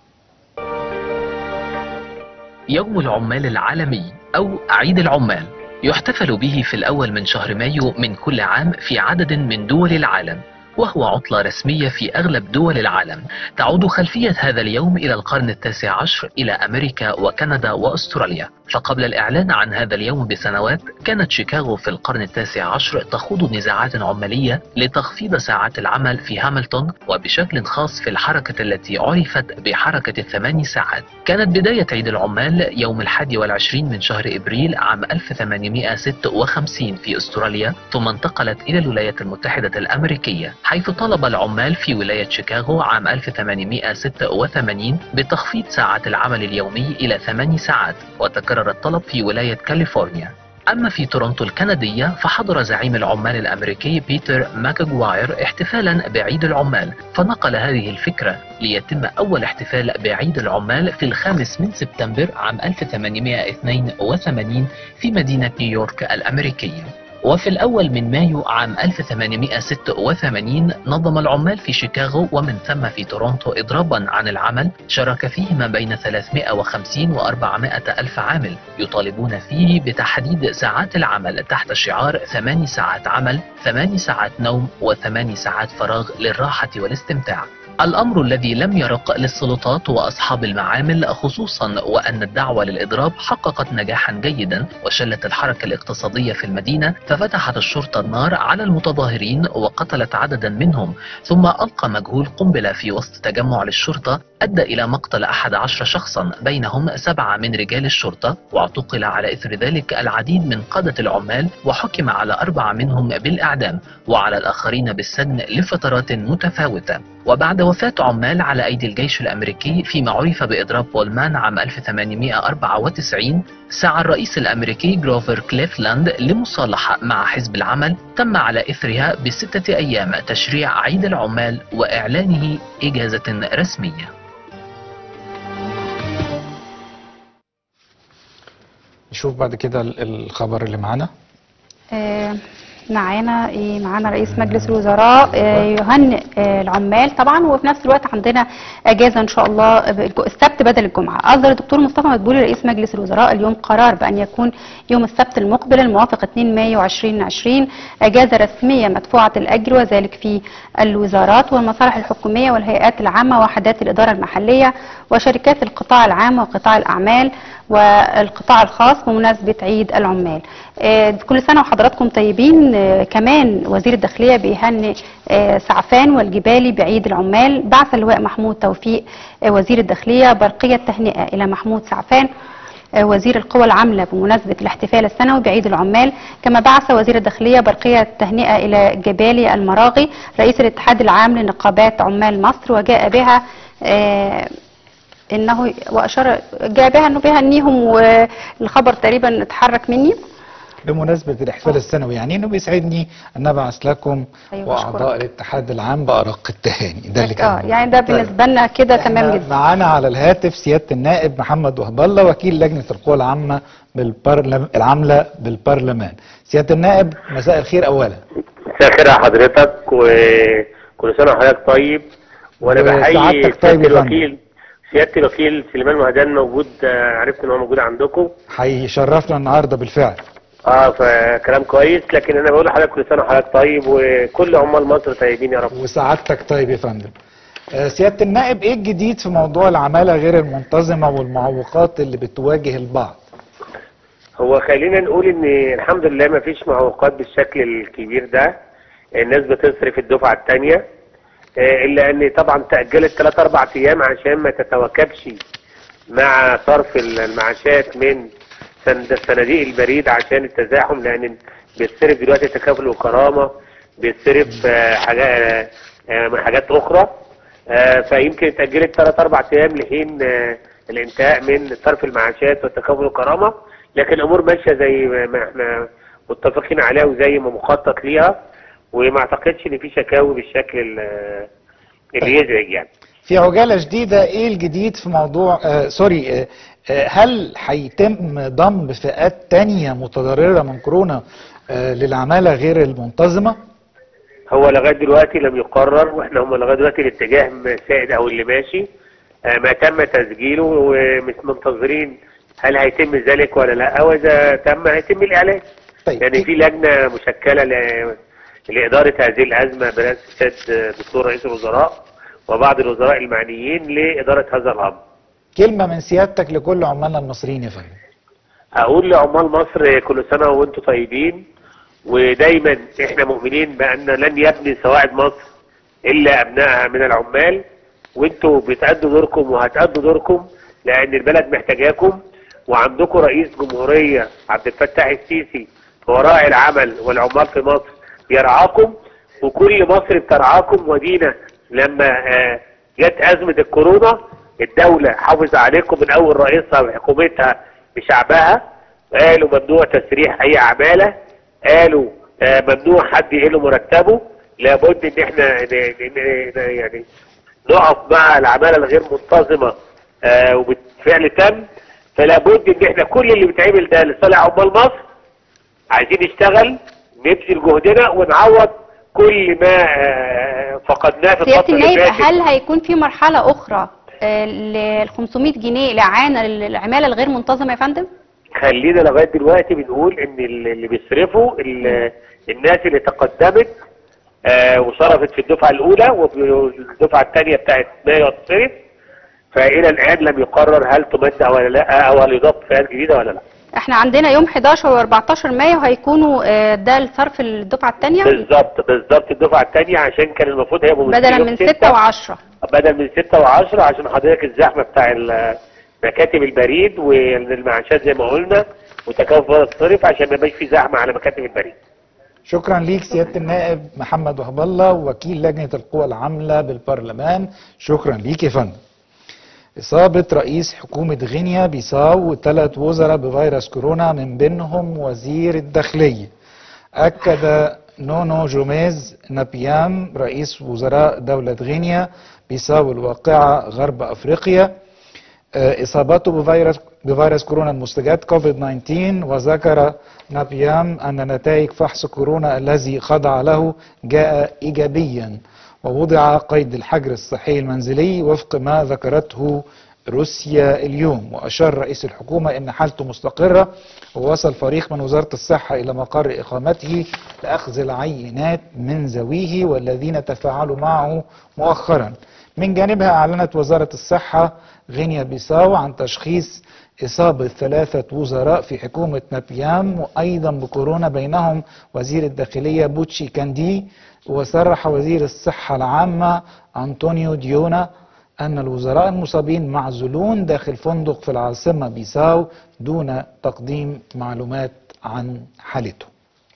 يوم العمال العالمي أو عيد العمال يحتفل به في الأول من شهر مايو من كل عام في عدد من دول العالم، وهو عطلة رسمية في أغلب دول العالم. تعود خلفية هذا اليوم إلى القرن التاسع عشر إلى أمريكا وكندا وأستراليا. فقبل الإعلان عن هذا اليوم بسنوات كانت شيكاغو في القرن التاسع عشر تخوض نزاعات عمالية لتخفيض ساعات العمل في هاملتون، وبشكل خاص في الحركة التي عرفت بحركة الثماني ساعات. كانت بداية عيد العمال يوم الحادي والعشرين من شهر إبريل عام ألف وثمانمائة وستة وخمسين في أستراليا، ثم انتقلت إلى الولايات المتحدة الأمريكية، حيث طلب العمال في ولاية شيكاغو عام ألف وثمانمائة وستة وثمانين بتخفيض ساعات العمل اليومي إلى ثماني ساعات، وتكرر الطلب في ولاية كاليفورنيا. أما في تورونتو الكندية فحضر زعيم العمال الأمريكي بيتر ماكاغواير احتفالا بعيد العمال، فنقل هذه الفكرة ليتم أول احتفال بعيد العمال في الخامس من سبتمبر عام ألف وثمانمائة واثنين وثمانين في مدينة نيويورك الأمريكية. وفي الأول من مايو عام ألف وثمانمائة وستة وثمانين نظم العمال في شيكاغو ومن ثم في تورونتو إضرابا عن العمل شارك فيه ما بين ثلاثمائة وخمسين وأربعمائة ألف عامل يطالبون فيه بتحديد ساعات العمل تحت شعار ثماني ساعات عمل، ثماني ساعات نوم، وثماني ساعات فراغ للراحة والاستمتاع. الأمر الذي لم يرق للسلطات وأصحاب المعامل، خصوصا وأن الدعوة للإضراب حققت نجاحا جيدا وشلت الحركة الاقتصادية في المدينة، ففتحت الشرطة النار على المتظاهرين وقتلت عددا منهم، ثم ألقى مجهول قنبلة في وسط تجمع للشرطة أدى إلى مقتل أحد عشر شخصا بينهم سبعة من رجال الشرطة، واعتقل على إثر ذلك العديد من قادة العمال وحكم على أربعة منهم بالإعدام وعلى الآخرين بالسجن لفترات متفاوتة. وبعد وفاة عمال على أيدي الجيش الأمريكي فيما عرف بإضراب بولمان عام ألف وثمانمائة وأربعة وتسعين، سعى الرئيس الأمريكي جروفر كليفلاند لمصالحة مع حزب العمل تم على إثرها بستة أيام تشريع عيد العمال وإعلانه إجازة رسمية. نشوف بعد كده الخبر اللي معانا. آه معانا ايه معانا رئيس مجلس الوزراء آه يهنئ آه العمال طبعا، وفي نفس الوقت عندنا اجازه ان شاء الله السبت بدل الجمعه. اصدر الدكتور مصطفى مدبولي رئيس مجلس الوزراء اليوم قرار بان يكون يوم السبت المقبل الموافق اثنين مايو ألفين وعشرين اجازه رسميه مدفوعه الاجر، وذلك في الوزارات والمصالح الحكوميه والهيئات العامه ووحدات الاداره المحليه وشركات القطاع العام وقطاع الاعمال والقطاع الخاص بمناسبة عيد العمال. آه كل سنة وحضراتكم طيبين. آه كمان وزير الداخلية بيهنئ آه سعفان والجبالي بعيد العمال. بعث اللواء محمود توفيق آه وزير الداخلية برقية تهنئة إلى محمود سعفان آه وزير القوى العاملة بمناسبة الاحتفال السنوي بعيد العمال. كما بعث وزير الداخلية برقية تهنئة إلى جبالي المراغي رئيس الاتحاد العام لنقابات عمال مصر، وجاء بها آه انه واشار جاء بها انه بيهنيهم، والخبر تقريبا اتحرك مني بمناسبه الاحتفال السنوي، يعني انه بيسعدني ان ابعث لكم أيوة واعضاء الاتحاد العام بارق التهاني. ده اللي كان اه يعني ده بالنسبه لنا كده تمام جدا. معانا على الهاتف سياده النائب محمد وهب الله وكيل لجنه القوى العامه بالبرلمان العامله بالبرلمان. سياده النائب مساء الخير. اولا مساء الخير على حضرتك وكل سنه وحضرتك طيب، وانا بحيي طيب الوكيل سيادة الوكيل سليمان مهدان موجود، عرفت ان هو موجود عندكم. حقيقي شرفنا النهارده بالفعل. اه فكلام كويس، لكن انا بقول لحضرتك كل سنه وحضرتك طيب وكل عمال مصر طيبين يا رب. وسعادتك طيب يا فندم. آه سياده النائب، ايه الجديد في موضوع العماله غير المنتظمه والمعوقات اللي بتواجه البعض؟ هو خلينا نقول ان الحمد لله ما فيش معوقات بالشكل الكبير ده، الناس بتصرف الدفعه الثانيه، الا ان طبعا تاجلت ثلاث اربع ايام عشان ما تتواكبش مع صرف المعاشات من صناديق البريد عشان التزاحم، لان بيتصرف دلوقتي تكافل وكرامه، بيتصرف حاجات حاجات اخرى، فيمكن اتاجلت ثلاث اربع ايام لحين الانتهاء من صرف المعاشات والتكافل والكرامه، لكن الامور ماشيه زي ما احنا متفقين عليها وزي ما مخطط ليها، وما اعتقدش ان في شكاوي بالشكل اللي يزعج يعني. في عجاله شديده، ايه الجديد في موضوع آه سوري آه آه هل هيتم ضم فئات تانية متضرره من كورونا آه للعماله غير المنتظمه؟ هو لغايه دلوقتي لم يقرر، واحنا هم لغايه دلوقتي الاتجاه سائد او اللي ماشي آه ما تم تسجيله، ومش منتظرين هل هيتم ذلك ولا لا، او اذا تم هيتم الاعلان. طيب يعني في لجنه مشكله ل لإدارة هذه الأزمة برئاسة السيد دكتور رئيس الوزراء وبعض الوزراء المعنيين لإدارة هذا الأمر. كلمة من سيادتك لكل عمالنا المصريين يا فندم. أقول لعمال مصر كل سنة وأنتم طيبين، ودايما إحنا مؤمنين بأن لن يبني سواعد مصر إلا أبنائها من العمال، وأنتم بتأدوا دوركم وهتأدوا دوركم لأن البلد محتاجاكم، وعندكم رئيس جمهورية عبد الفتاح السيسي هو راعي العمل والعمال في مصر يرعاكم، وكل مصر بترعاكم، ودينا لما جت أزمة الكورونا الدولة حافظ عليكم من أول رئيسها وحكومتها بشعبها، قالوا ممنوع تسريح اي عماله، قالوا آه، ممنوع حد يقل مرتبه. لابد ان احنا ن- ن- ن- يعني نقف مع العماله الغير منتظمه آه، وبالفعل تم. فلابد ان احنا كل اللي بيتعمل ده لصالح عمال مصر، عايزين نشتغل نبذل جهدنا ونعوض كل ما آه، فقدناه في سيادة الفتره اللي النائب، فاتت. هل هيكون في مرحلة أخرى لل خمسمائة جنيه لإعانة للعمالة الغير منتظمة يا فندم؟ خلينا لغايه دلوقتي بنقول ان اللي بيصرفوا ال- الناس اللي تقدمت آه، وصرفت في الدفعه الاولى، والدفعه الثانيه بتاعت مايو هتصرف. فالى الان لم يقرر هل تمد ولا لا، او هل يضاف فئات جديده ولا لا. احنا عندنا يوم حداشر واربعتاشر مايو هيكونوا آه، ده الصرف الدفعة الثانية بالظبط بالظبط الدفعه الثانيه، عشان كان المفروض هيبقوا بدلا يوم من ستة وعشرة. بدل من ستة وعشرة، عشان حضرتك الزحمه بتاع ال- مكاتب البريد والمعاشات زي ما قلنا وتكافؤ الصرف، عشان ما يبقاش في زحمه على مكاتب البريد. شكرا ليك سيادة النائب محمد وهب الله، وكيل لجنة القوى العاملة بالبرلمان. شكرا ليك يا فندم. إصابة رئيس حكومة غينيا بيساو وثلاث وزراء بفيروس كورونا، من بينهم وزير الداخلية. أكد نونو جوميز نابيام رئيس وزراء دولة غينيا بيساو الواقعة غرب أفريقيا آه، إصابته بفيروس بفيروس كورونا المستجد كوفيد تسعة عشر. وذكر نابيام أن نتائج فحص كورونا الذي خضع له جاء إيجابيا، ووضع قيد الحجر الصحي المنزلي وفق ما ذكرته روسيا اليوم. وأشار رئيس الحكومة أن حالته مستقرة، ووصل فريق من وزارة الصحة إلى مقر إقامته لأخذ العينات من ذويه والذين تفاعلوا معه مؤخرا. من جانبها أعلنت وزارة الصحة غينيا بيساو عن تشخيص إصابة ثلاثة وزراء في حكومة نابيام وأيضا بكورونا، بينهم وزير الداخلية بوتشي كاندي. وصرح وزير الصحة العامة أنطونيو ديونا أن الوزراء المصابين معزولون داخل فندق في العاصمة بيساو دون تقديم معلومات عن حالته.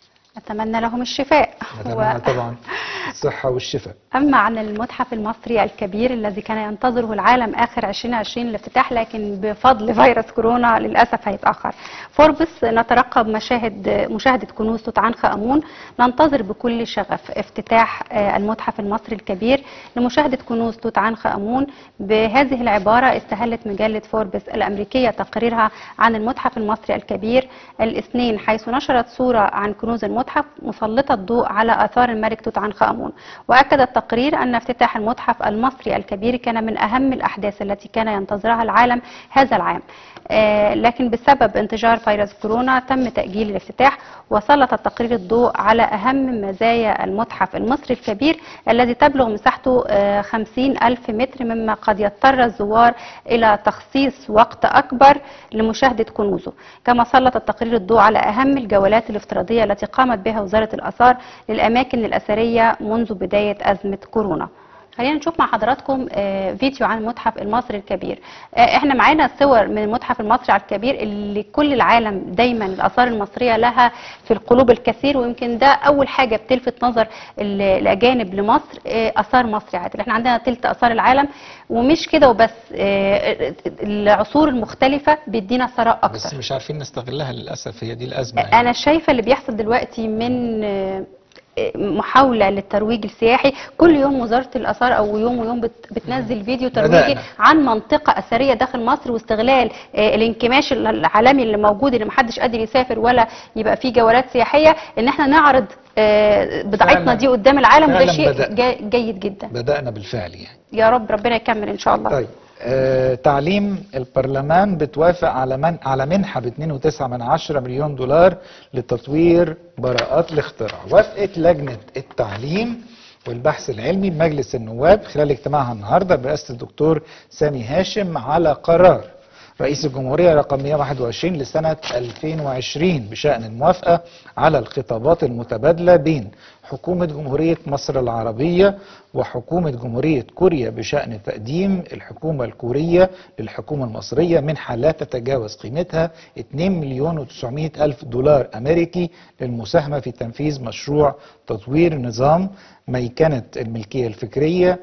أتمنى لهم الشفاء. نتمنى طبعا الصحة والشفاء. أما عن المتحف المصري الكبير الذي كان ينتظره العالم آخر ألفين وعشرين الافتتاح، لكن بفضل فيروس كورونا للأسف هيتأخر. فوربس نترقب مشاهد مشاهدة كنوز توت عنخ آمون. ننتظر بكل شغف افتتاح آه، المتحف المصري الكبير لمشاهدة كنوز توت عنخ آمون. بهذه العبارة استهلت مجلة فوربس الأمريكية تقريرها عن المتحف المصري الكبير الاثنين، حيث نشرت صورة عن كنوز المتحف مسلطة الضوء على آثار الملك توت عنخ آمون. وأكد التقرير أن افتتاح المتحف المصري الكبير كان من أهم الأحداث التي كان ينتظرها العالم هذا العام، آه لكن بسبب انتشار فيروس كورونا تم تأجيل الافتتاح. وسلط التقرير الضوء على أهم مزايا المتحف المصري الكبير الذي تبلغ مساحته آه خمسين ألف متر، مما قد يضطر الزوار إلى تخصيص وقت أكبر لمشاهدة كنوزه. كما سلط التقرير الضوء على أهم الجولات الافتراضية التي قامت بها وزارة الآثار للأماكن الأثرية منذ بداية أزمة كورونا. خلينا نشوف مع حضراتكم آه، فيديو عن المتحف المصري الكبير. آه، احنا معانا صور من المتحف المصري الكبير اللي كل العالم دايما الآثار المصرية لها في القلوب الكثير، ويمكن ده أول حاجة بتلفت نظر ال- الأجانب لمصر، آه، آثار مصر عادل. احنا عندنا تلت آثار العالم، ومش كده وبس، آه، العصور المختلفة بيدينا ثراء أكتر. بس مش عارفين نستغلها للأسف، هي دي الأزمة يعني. أنا شايفة اللي بيحصل دلوقتي من آه، محاولة للترويج السياحي. كل يوم وزارة الآثار أو يوم ويوم بت- بتنزل فيديو ترويجي بدأنا. عن منطقة أثرية داخل مصر، واستغلال آه، الانكماش العالمي اللي موجود، اللي محدش قادر يسافر ولا يبقى فيه جولات سياحية، إن احنا نعرض آه، بضاعتنا فعلا. دي قدام العالم، وده فعلا شيء بدأ. جا- جيد جدا. بدأنا بالفعل يعني. يا رب ربنا يكمل إن شاء الله. طيب آه تعليم البرلمان بتوافق على من على منحة ب اتنين وتسعة من عشرة مليون دولار لتطوير براءات الاختراع. وافقت لجنة التعليم والبحث العلمي بمجلس النواب خلال اجتماعها النهارده برئاسة الدكتور سامي هاشم على قرار رئيس الجمهورية رقم مئة وواحد وعشرين لسنة ألفين وعشرين بشأن الموافقة على الخطابات المتبادلة بين حكومة جمهورية مصر العربية وحكومة جمهورية كوريا بشأن تقديم الحكومة الكورية للحكومة المصرية منحة لا تتجاوز قيمتها اتنين مليون وتسعمائة ألف دولار أمريكي للمساهمة في تنفيذ مشروع تطوير نظام ميكنة الملكية الفكرية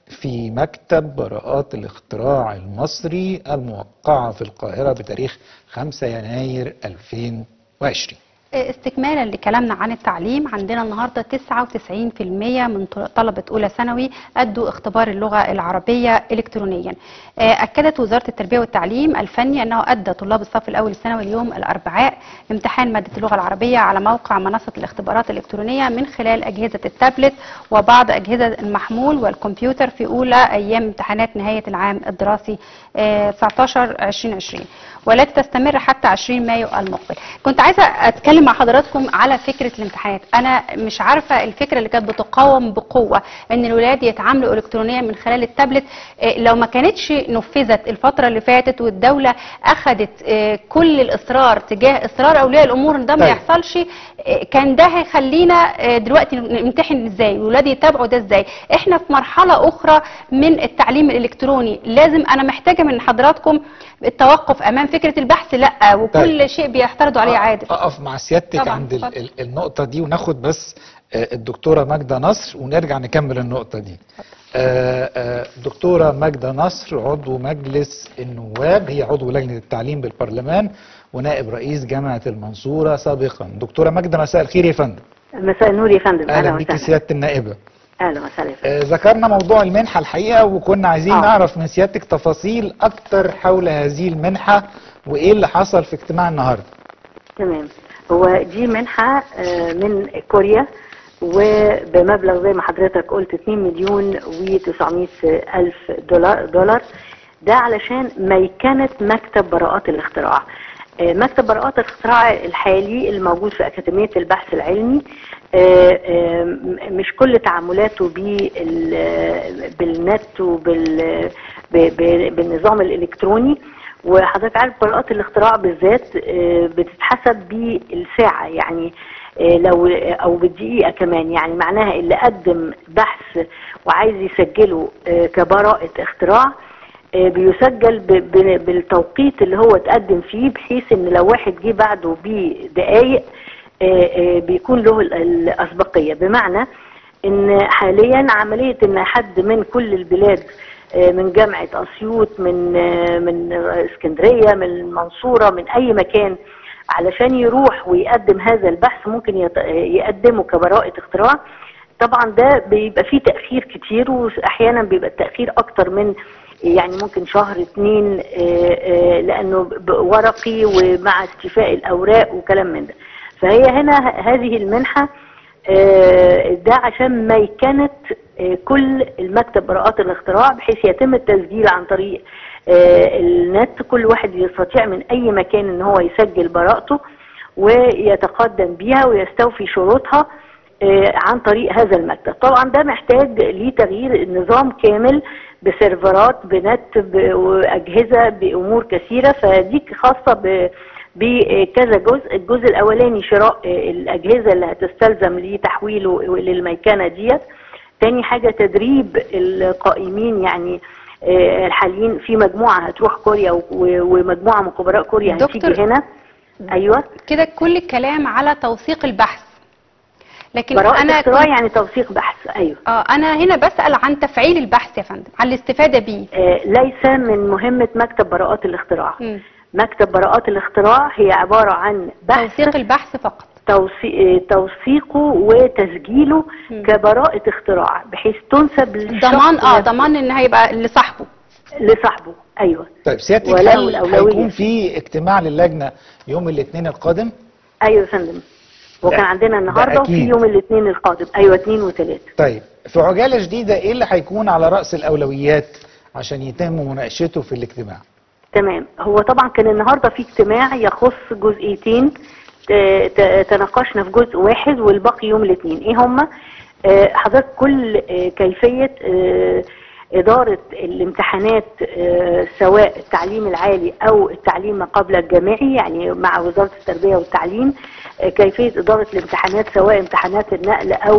في مكتب براءات الاختراع المصري الموقعة في القاهرة بتاريخ خمسة يناير ألفين وعشرين. استكمالا لكلامنا عن التعليم، عندنا النهارده تسعة وتسعين بالمئة من طلبة أولى ثانوي أدوا اختبار اللغة العربية إلكترونيا. أكدت وزارة التربية والتعليم الفني أنه أدى طلاب الصف الأول الثانوي اليوم الأربعاء امتحان مادة اللغة العربية على موقع منصة الاختبارات الإلكترونية من خلال أجهزة التابلت وبعض أجهزة المحمول والكمبيوتر في أولى أيام امتحانات نهاية العام الدراسي تسعتاشر عشرين عشرين، والتي تستمر حتى عشرين مايو المقبل. كنت عايزة أتكلم مع حضراتكم على فكرة الامتحانات. أنا مش عارفة الفكرة اللي كانت بتقاوم بقوة إن الولاد يتعاملوا إلكترونيا من خلال التابلت، لو ما كانتش نفذت الفترة اللي فاتت والدولة أخذت كل الإصرار تجاه إصرار أولياء الأمور إن ده ما يحصلش، كان ده هيخلينا دلوقتي نمتحن إزاي والولاد يتابعوا ده إزاي. إحنا في مرحلة أخرى من التعليم الإلكتروني، لازم أنا محتاجة من حضراتكم التوقف أمام فكرة البحث لا وكل طيب. شيء بيعترضوا عليه عادل. أقف مع سيادتك عند ال النقطة دي وناخد بس الدكتورة ماجدة نصر ونرجع نكمل النقطة دي. الدكتورة ماجدة نصر عضو مجلس النواب، هي عضو لجنة التعليم بالبرلمان ونائب رئيس جامعة المنصورة سابقا. دكتورة ماجدة مساء الخير يا فندم. مساء النور يا فندم. أهلا بك سيادة النائبة. اهلا وسهلا. آه ذكرنا موضوع المنحة الحقيقة وكنا عايزين آه. نعرف من سيادتك تفاصيل أكتر حول هذه المنحة وإيه اللي حصل في اجتماع النهاردة. تمام، هو دي منحة آه من كوريا وبمبلغ زي ما حضرتك قلت اتنين مليون وتسعمائة ألف دولار دولار ده علشان ميكنة مكتب براءات الاختراع. آه مكتب براءات الاختراع الحالي الموجود في أكاديمية البحث العلمي آه آه مش كل تعاملاته بالنت وبالنظام الإلكتروني، وحضرتك عارف براءات الاختراع بالذات آه بتتحسب بالساعة يعني آه لو او بالدقيقة كمان، يعني معناها اللي قدم بحث وعايز يسجله آه كبراءة اختراع آه بيسجل بالتوقيت اللي هو اتقدم فيه، بحيث ان لو واحد جه بعده بدقايق بيكون له الأسبقية. بمعنى ان حاليا عملية ان حد من كل البلاد من جامعة أسيوط من من اسكندرية من المنصورة من اي مكان علشان يروح ويقدم هذا البحث ممكن يقدمه كبراءة اختراع. طبعا ده بيبقى فيه تأخير كتير واحيانا بيبقى التأخير اكتر من يعني ممكن شهر اتنين لانه ورقي ومع استيفاء الاوراق وكلام من ده. فهي هنا هذه المنحة ده عشان ميكنة كل المكتب براءات الاختراع بحيث يتم التسجيل عن طريق النت، كل واحد يستطيع من اي مكان ان هو يسجل براءته ويتقدم بيها ويستوفي شروطها عن طريق هذا المكتب. طبعا ده محتاج لتغيير النظام كامل بسيرفرات بنت واجهزة بامور كثيرة، فدي خاصة ب بكذا جزء. الجزء الاولاني شراء الاجهزه اللي هتستلزم لتحويله للميكنه ديت. تاني حاجه تدريب القائمين، يعني الحاليين في مجموعه هتروح كوريا ومجموعه من خبراء كوريا هتيجي هنا. ايوه كده كل الكلام على توثيق البحث، لكن براءة انا اختراع يعني توثيق بحث. ايوه اه انا هنا بسال عن تفعيل البحث يا فندم، عن الاستفاده بيه. آه ليس من مهمه مكتب براءات الاختراع. م. مكتب براءات الاختراع هي عبارة عن بحث، توثيق البحث فقط، توثيقه وتسجيله م. كبراءة اختراع بحيث تنسب للشخص ضمان اه ضمان ان هيبقى لصاحبه لصاحبه. ايوه. طيب سيادتك هل هيكون في اجتماع للجنة يوم الاثنين القادم؟ ايوه يا فندم، وكان عندنا النهارده وفي يوم الاثنين القادم. ايوه اثنين وثلاثة. طيب في عجالة شديدة ايه اللي هيكون على رأس الاولويات عشان يتم مناقشته في الاجتماع؟ تمام، هو طبعا كان النهارده في اجتماع يخص جزئيتين تناقشنا في جزء واحد والباقي يوم الاثنين. ايه هما؟ حضرتك كل كيفيه اداره الامتحانات سواء التعليم العالي او التعليم ما قبل الجامعي، يعني مع وزاره التربيه والتعليم، كيفيه اداره الامتحانات سواء امتحانات النقل او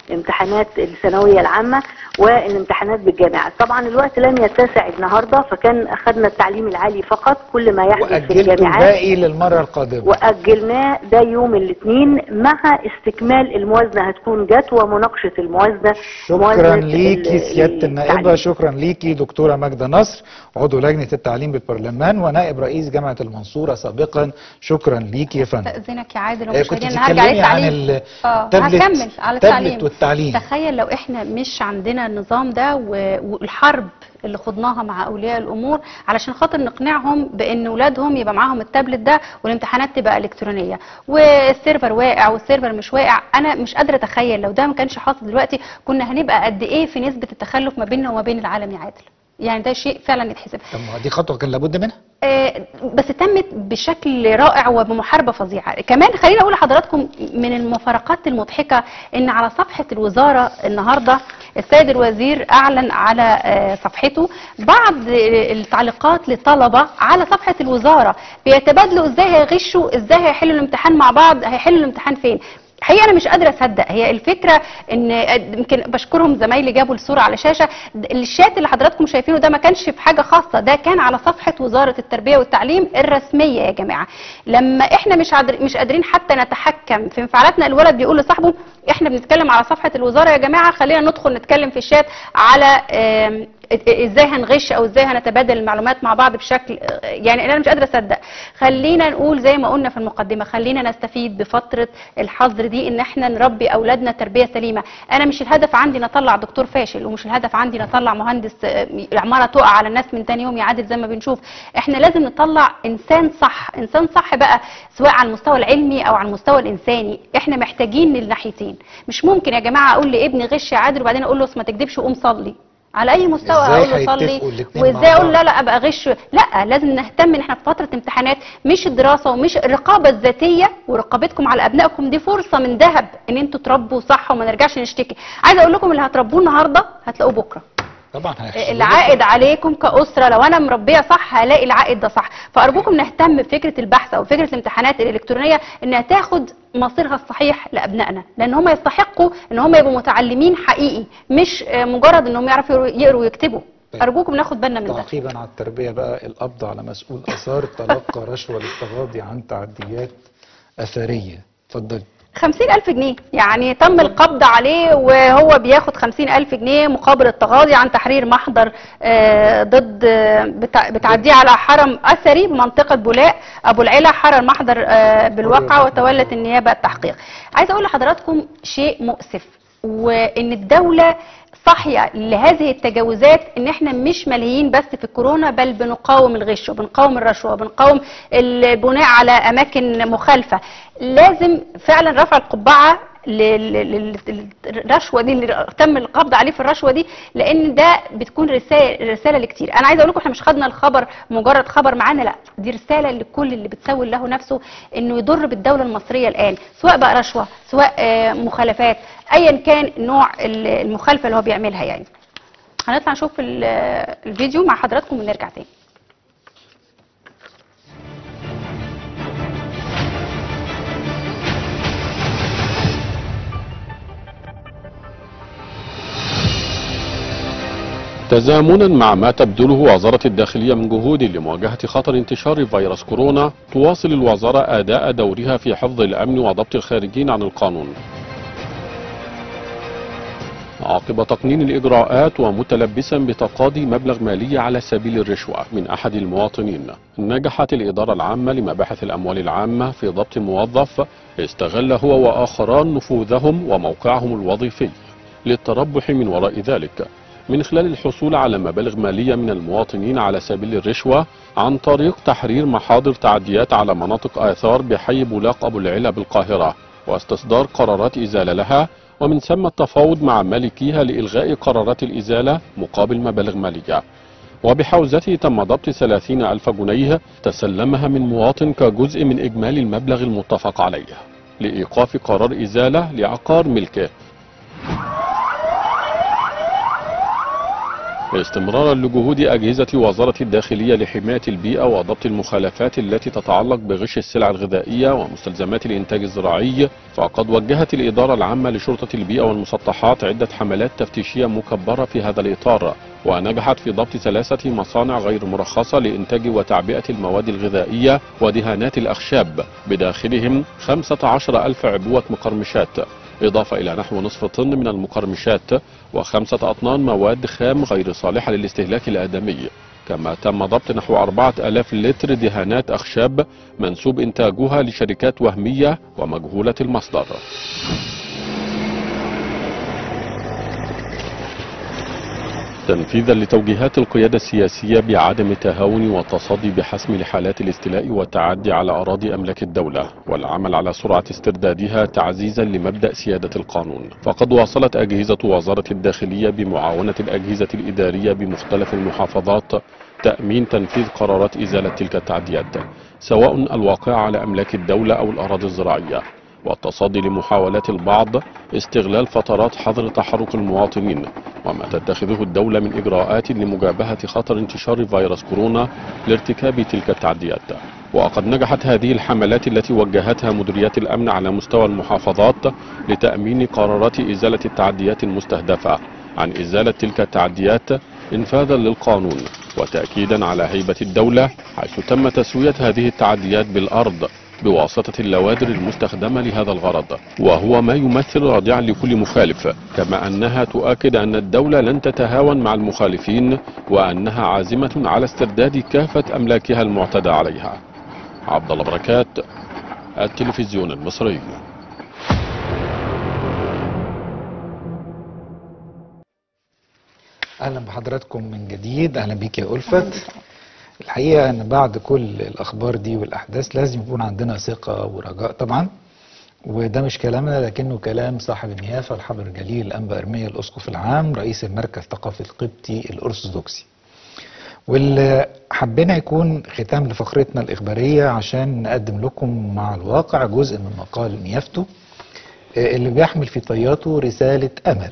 امتحانات الثانويه العامه والامتحانات بالجامعه. طبعا الوقت لم يتسع النهارده، فكان اخذنا التعليم العالي فقط كل ما يحدث في واجلتوا الجامعات الباقي للمره القادمه، واجلناه ده يوم الاثنين مع استكمال الموازنه هتكون جت ومناقشه الموازنه. شكرا ليكي سياده النائبه، شكرا ليكي دكتوره ماجده نصر عضو لجنه التعليم بالبرلمان ونائب رئيس جامعه المنصوره سابقا. شكرا ليكي يا فندم. استاذنك يا عادل آه، كنت ومشاهدينا، هرجع بتتكلمي عن للتعليم. اه التابلت هكمل على التابلت التعليم والتعليم. تخيل لو احنا مش عندنا النظام ده و- والحرب اللي خضناها مع اولياء الامور علشان خاطر نقنعهم بان اولادهم يبقى معاهم التابلت ده والامتحانات تبقى الكترونيه والسيرفر واقع والسيرفر مش واقع. انا مش قادره اتخيل لو ده ما كانش حاصل دلوقتي كنا هنبقى قد ايه في نسبه التخلف ما بيننا وما بين العالم يا عادل. يعني ده شيء فعلا يتحسب. طب ما دي خطوه كان لابد منها. آه، بس تمت بشكل رائع وبمحاربه فظيعه. كمان خليني اقول لحضراتكم من المفارقات المضحكه ان على صفحه الوزاره النهارده السيد الوزير اعلن على آه، صفحته بعض التعليقات للطلبه على صفحه الوزاره بيتبادلوا ازاي هيغشوا، ازاي هيحلوا الامتحان مع بعض، هيحلوا الامتحان فين. حقيقة أنا مش قادرة أصدق. هي الفكرة إن يمكن بشكرهم زمايلي جابوا الصورة على شاشة، الشات اللي حضراتكم شايفينه ده ما كانش في حاجة خاصة، ده كان على صفحة وزارة التربية والتعليم الرسمية يا جماعة. لما إحنا مش قادر مش قادرين حتى نتحكم في انفعالاتنا، الولد بيقول لصاحبه إحنا بنتكلم على صفحة الوزارة يا جماعة، خلينا ندخل نتكلم في الشات على آم، ازاي هنغش او ازاي هنتبادل المعلومات مع بعض بشكل، يعني انا مش قادره اصدق. خلينا نقول زي ما قلنا في المقدمه، خلينا نستفيد بفتره الحظر دي ان احنا نربي اولادنا تربيه سليمه. انا مش الهدف عندي نطلع دكتور فاشل، ومش الهدف عندي نطلع مهندس آه، العماره تقع على الناس من تاني يوم يعادل زي ما بنشوف. احنا لازم نطلع انسان صح، انسان صح بقى سواء على المستوى العلمي او على المستوى الانساني. احنا محتاجين للناحيتين. مش ممكن يا جماعه اقول لابني غش يا عادل وبعدين اقول له ما تكذبش وقوم صلي. على اي مستوى اقول له صلي وازاي اقول لا لا ابقى غش؟ لا، لازم نهتم ان احنا في فتره امتحانات، مش الدراسه ومش الرقابه الذاتيه ورقابتكم على ابنائكم دي فرصه من ذهب ان انتوا تربوا صح وما نرجعش نشتكي. عايزه اقول لكم اللي هتربوه النهارده هتلاقوه بكره. طبعا العائد عليكم كأسرة، لو أنا مربية صح هلاقي العائد ده صح. فأرجوكم نهتم بفكرة البحث أو فكرة الامتحانات الإلكترونية إنها تاخد مصيرها الصحيح لأبنائنا، لأن هم يستحقوا إن هم يبقوا متعلمين حقيقي، مش مجرد إنهم يعرفوا يقروا ويكتبوا. أرجوكم ناخد بالنا من ده. تعقيبا على التربية بقى، القبض على مسؤول آثار تلقى رشوة للتغاضي عن تعديات أثرية. اتفضلي. خمسين ألف جنيه، يعني تم القبض عليه وهو بياخد خمسين ألف جنيه مقابل التغاضي عن تحرير محضر آه، ضد آه، بتع- بتعديه على حرم أثري بمنطقة بولاق أبو العلا. حرر محضر آه، بالواقع وتولت النيابة التحقيق. عايزة أقول لحضراتكم شيء مؤسف، وإن الدولة صاحية لهذه التجاوزات، ان احنا مش ملهيين بس في الكورونا، بل بنقاوم الغش وبنقاوم الرشوه وبنقاوم البناء على اماكن مخالفه. لازم فعلا رفع القبعه للرشوه دي اللي تم القبض عليه في الرشوه دي، لان ده بتكون رساله رساله لكتير. انا عايزه اقول لكم احنا مش خدنا الخبر مجرد خبر معانا، لا، دي رساله لكل اللي بتسول له نفسه انه يضر بالدوله المصريه الان، سواء بقى رشوه سواء آه، مخالفات، ايا كان نوع المخالفه اللي هو بيعملها. يعني هنطلع نشوف ال- الفيديو مع حضراتكم ونرجع تاني. تزامنا مع ما تبذله وزارة الداخلية من جهود لمواجهة خطر انتشار فيروس كورونا، تواصل الوزارة أداء دورها في حفظ الأمن وضبط الخارجين عن القانون. عقب تقنين الإجراءات ومتلبسا بتقاضي مبلغ مالي على سبيل الرشوة من أحد المواطنين، نجحت الإدارة العامة لمباحث الأموال العامة في ضبط موظف استغل هو وآخران نفوذهم وموقعهم الوظيفي للتربح من وراء ذلك، من خلال الحصول على مبالغ مالية من المواطنين على سبيل الرشوة عن طريق تحرير محاضر تعديات على مناطق آثار بحي بولاق أبو العلا بالقاهرة، واستصدار قرارات إزالة لها، ومن ثم التفاوض مع مالكيها لإلغاء قرارات الإزالة مقابل مبالغ مالية. وبحوزته تم ضبط ثلاثين ألف جنيه تسلمها من مواطن كجزء من إجمالي المبلغ المتفق عليه لإيقاف قرار إزالة لعقار ملكه. استمرارا لجهود أجهزة وزارة الداخلية لحماية البيئة وضبط المخالفات التي تتعلق بغش السلع الغذائية ومستلزمات الإنتاج الزراعي، فقد وجهت الإدارة العامة لشرطة البيئة والمسطحات عدة حملات تفتيشية مكبرة في هذا الإطار، ونجحت في ضبط ثلاثة مصانع غير مرخصة لإنتاج وتعبئة المواد الغذائية ودهانات الأخشاب، بداخلهم خمسة عشر ألف عبوة مقرمشات، إضافة إلى نحو نصف طن من المقرمشات وخمسة أطنان مواد خام غير صالحة للاستهلاك الآدمي. كما تم ضبط نحو أربعة آلاف لتر دهانات أخشاب منسوب إنتاجها لشركات وهمية ومجهولة المصدر. تنفيذا لتوجيهات القيادة السياسية بعدم التهاون والتصدي بحسم لحالات الاستيلاء والتعدي على أراضي أملاك الدولة والعمل على سرعة استردادها تعزيزا لمبدأ سيادة القانون، فقد واصلت أجهزة وزارة الداخلية بمعاونة الأجهزة الإدارية بمختلف المحافظات تأمين تنفيذ قرارات إزالة تلك التعديات، سواء الواقعة على أملاك الدولة أو الأراضي الزراعية، والتصدي لمحاولات البعض استغلال فترات حظر تحرك المواطنين وما تتخذه الدولة من إجراءات لمجابهة خطر انتشار فيروس كورونا لارتكاب تلك التعديات. وقد نجحت هذه الحملات التي وجهتها مديريات الأمن على مستوى المحافظات لتأمين قرارات إزالة التعديات المستهدفة عن إزالة تلك التعديات إنفاذا للقانون وتأكيدا على هيبة الدولة، حيث تم تسوية هذه التعديات بالأرض بواسطة اللوادر المستخدمة لهذا الغرض، وهو ما يمثل رادعا لكل مخالف، كما أنها تؤكد أن الدولة لن تتهاون مع المخالفين وأنها عازمة على استرداد كافة أملاكها المعتدى عليها. عبد الله بركات، التلفزيون المصري. اهلا بحضراتكم من جديد. اهلا بيك يا ألفت. الحقيقه ان بعد كل الاخبار دي والاحداث لازم يكون عندنا ثقه ورجاء طبعا، وده مش كلامنا لكنه كلام صاحب النيافه الحبر الجليل الانبا ارميا الاسقف العام رئيس المركز الثقافي القبطي الارثوذكسي. واللي حبينا يكون ختام لفقرتنا الاخباريه عشان نقدم لكم مع الواقع جزء من مقال نيافته اللي بيحمل في طياته رساله امل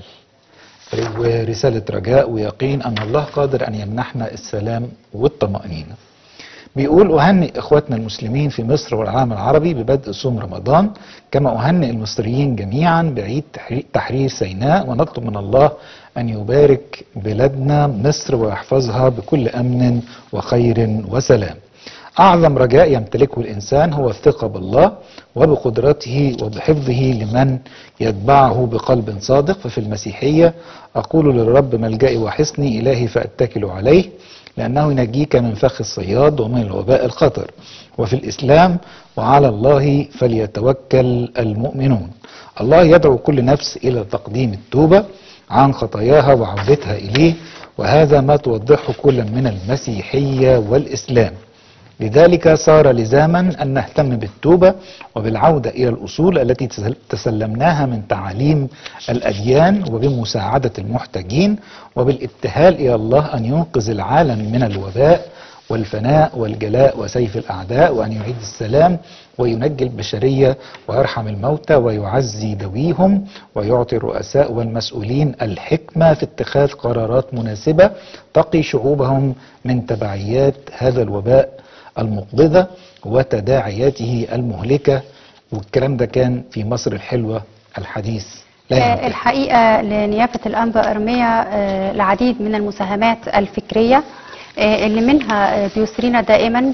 ورسالة رجاء ويقين أن الله قادر أن يمنحنا السلام والطمأنينة. بيقول: أهنئ إخواتنا المسلمين في مصر والعالم العربي ببدء صوم رمضان، كما أهنئ المصريين جميعا بعيد تحرير سيناء، ونطلب من الله أن يبارك بلادنا مصر ويحفظها بكل أمن وخير وسلام. أعظم رجاء يمتلكه الإنسان هو الثقة بالله وبقدرته وبحفظه لمن يتبعه بقلب صادق. ففي المسيحية أقول للرب ملجئي وحصني، إلهي فأتكل عليه، لأنه ينجيك من فخ الصياد ومن الوباء الخطر. وفي الإسلام وعلى الله فليتوكل المؤمنون. الله يدعو كل نفس إلى تقديم التوبة عن خطاياها وعودتها إليه، وهذا ما توضحه كل من المسيحية والإسلام. لذلك صار لزاما أن نهتم بالتوبة وبالعودة إلى الأصول التي تسلمناها من تعاليم الأديان، وبمساعدة المحتاجين، وبالابتهال إلى الله أن ينقذ العالم من الوباء والفناء والجلاء وسيف الأعداء، وأن يعيد السلام وينجي البشرية ويرحم الموتى ويعزي ذويهم، ويعطي الرؤساء والمسؤولين الحكمة في اتخاذ قرارات مناسبة تقي شعوبهم من تبعيات هذا الوباء المقبضة وتداعياته المهلكة. والكلام ده كان في مصر الحلوة الحديث. لا الحقيقة لنيافة الأنبا أرميا العديد من المساهمات الفكرية اللي منها بيسرينا دائما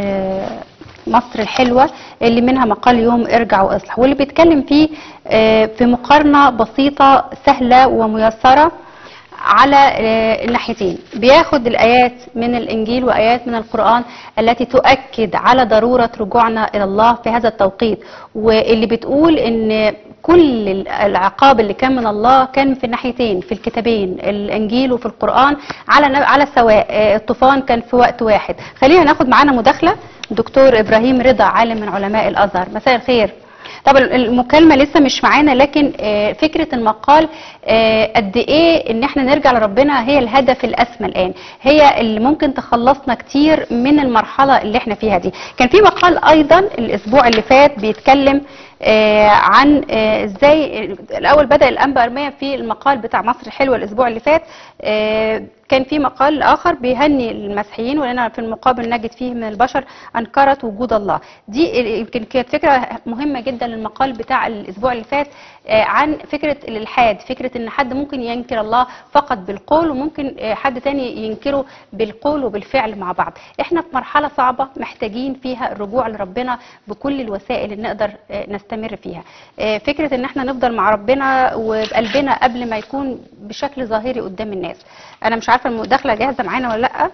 بمصر الحلوة، اللي منها مقال يوم ارجع واصلح، واللي بيتكلم فيه في مقارنة بسيطة سهلة وميسرة على الناحيتين. بياخد الآيات من الإنجيل وآيات من القرآن التي تؤكد على ضرورة رجوعنا إلى الله في هذا التوقيت، واللي بتقول إن كل العقاب اللي كان من الله كان في الناحيتين، في الكتابين الإنجيل وفي القرآن على على سواء. الطوفان كان في وقت واحد. خلينا ناخد معانا مداخلة دكتور إبراهيم رضا، عالم من علماء الأزهر. مساء الخير. طبعا المكالمة لسه مش معانا، لكن فكرة المقال قد ايه ان احنا نرجع لربنا هي الهدف الاسمى الان، هي اللي ممكن تخلصنا كتير من المرحلة اللي احنا فيها دي. كان في مقال ايضا الاسبوع اللي فات بيتكلم آه عن آه ازاي الاول بدأ الانبا ارميا في المقال بتاع مصر حلوه الاسبوع اللي فات. آه كان في مقال اخر بيهني المسيحيين ولنا في المقابل نجد فيه من البشر انكرت وجود الله. دي يمكن كانت فكره مهمه جدا للمقال بتاع الاسبوع اللي فات آه عن فكره الالحاد، فكره ان حد ممكن ينكر الله فقط بالقول وممكن آه حد تاني ينكره بالقول وبالفعل مع بعض. احنا في مرحله صعبه محتاجين فيها الرجوع لربنا بكل الوسائل اللي نقدر آه نستمر فيها. آه فكره ان احنا نفضل مع ربنا وبقلبنا قبل ما يكون بشكل ظاهري قدام الناس. انا مش عارفه المداخله جاهزه معانا ولا لا؟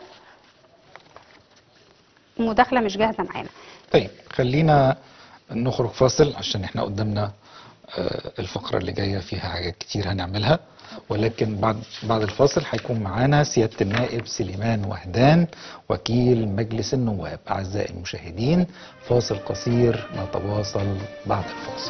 المداخله مش جاهزه معانا. طيب خلينا نخرج فاصل عشان احنا قدامنا الفقره اللي جايه فيها حاجات كتير هنعملها، ولكن بعد بعد الفاصل هيكون معانا سياده النائب سليمان وهدان وكيل مجلس النواب. اعزائي المشاهدين فاصل قصير نتواصل بعد الفاصل.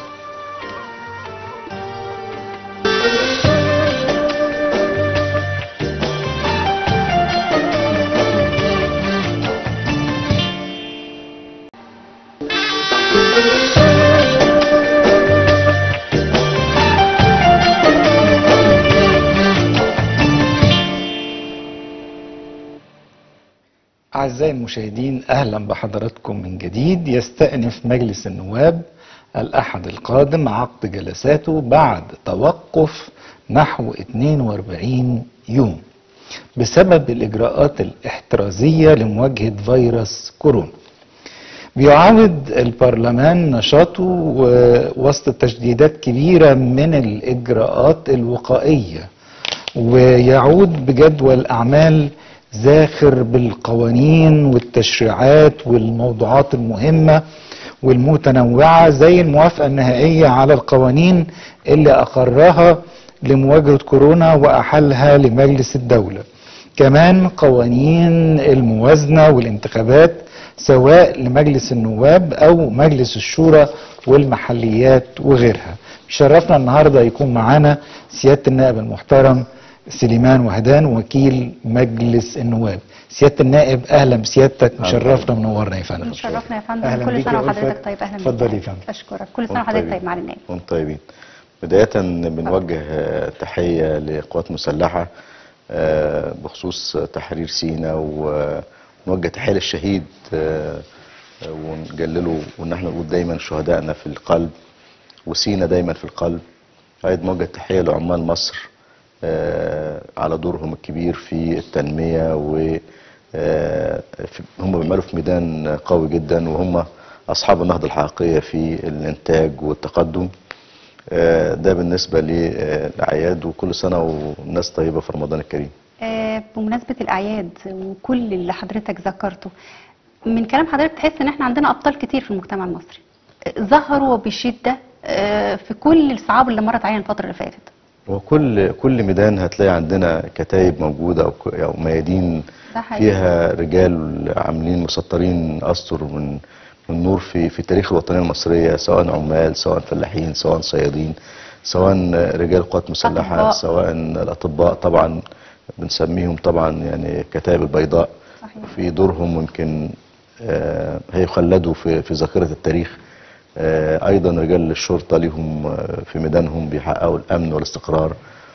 أعزائي المشاهدين أهلا بحضراتكم من جديد. يستأنف مجلس النواب الأحد القادم عقد جلساته بعد توقف نحو اثنين وأربعين يوم بسبب الإجراءات الاحترازية لمواجهة فيروس كورونا. بيعاود البرلمان نشاطه وسط تشديدات كبيرة من الإجراءات الوقائية، ويعود بجدول أعمال زاخر بالقوانين والتشريعات والموضوعات المهمة والمتنوعة زي الموافقة النهائية على القوانين اللي أقرها لمواجهة كورونا وأحلها لمجلس الدولة. كمان قوانين الموازنة والانتخابات سواء لمجلس النواب أو مجلس الشورى والمحليات وغيرها. شرفنا النهاردة يكون معانا سيادة النائب المحترم سليمان وهدان وكيل مجلس النواب. سيادة النائب اهلا بسيادتك، مشرفنا منورنا يا فندم. مشرفنا يا فندم، كل سنه وحضرتك طيب. اهلا بيك. اتفضل يا فندم. اشكرك، كل سنه وحضرتك طيب معالي النائب. وانتم طيبين. بدايه بنوجه تحيه لقوات مسلحه بخصوص تحرير سيناء، ونوجه تحيه للشهيد ونجلله وان احنا نقول دايما شهدائنا في القلب وسيناء دايما في القلب. ايضا موجه تحيه لعمال مصر آه على دورهم الكبير في التنمية، و آه هم بيعملوا في ميدان قوي جدا، وهم أصحاب النهضة الحقيقية في الإنتاج والتقدم. آه ده بالنسبة للأعياد، وكل سنة والناس طيبة في رمضان الكريم. آه بمناسبة الأعياد وكل اللي حضرتك ذكرته، من كلام حضرتك تحس إن احنا عندنا أبطال كتير في المجتمع المصري ظهروا بشدة آه في كل الصعاب اللي مرت علينا الفترة اللي فاتت. وكل كل ميدان هتلاقي عندنا كتايب موجوده او او ميادين فيها رجال عاملين مسطرين اسطر من من نور في في تاريخ الوطنيه المصريه، سواء عمال، سواء فلاحين، سواء صيادين، سواء رجال قوات مسلحه، أطباء. سواء الاطباء طبعا بنسميهم طبعا يعني كتائب البيضاء. صحيح. في دورهم ممكن آه هيخلدوا في في ذاكره التاريخ. آه ايضا رجال الشرطه ليهم في ميدانهم بيحققوا الامن والاستقرار.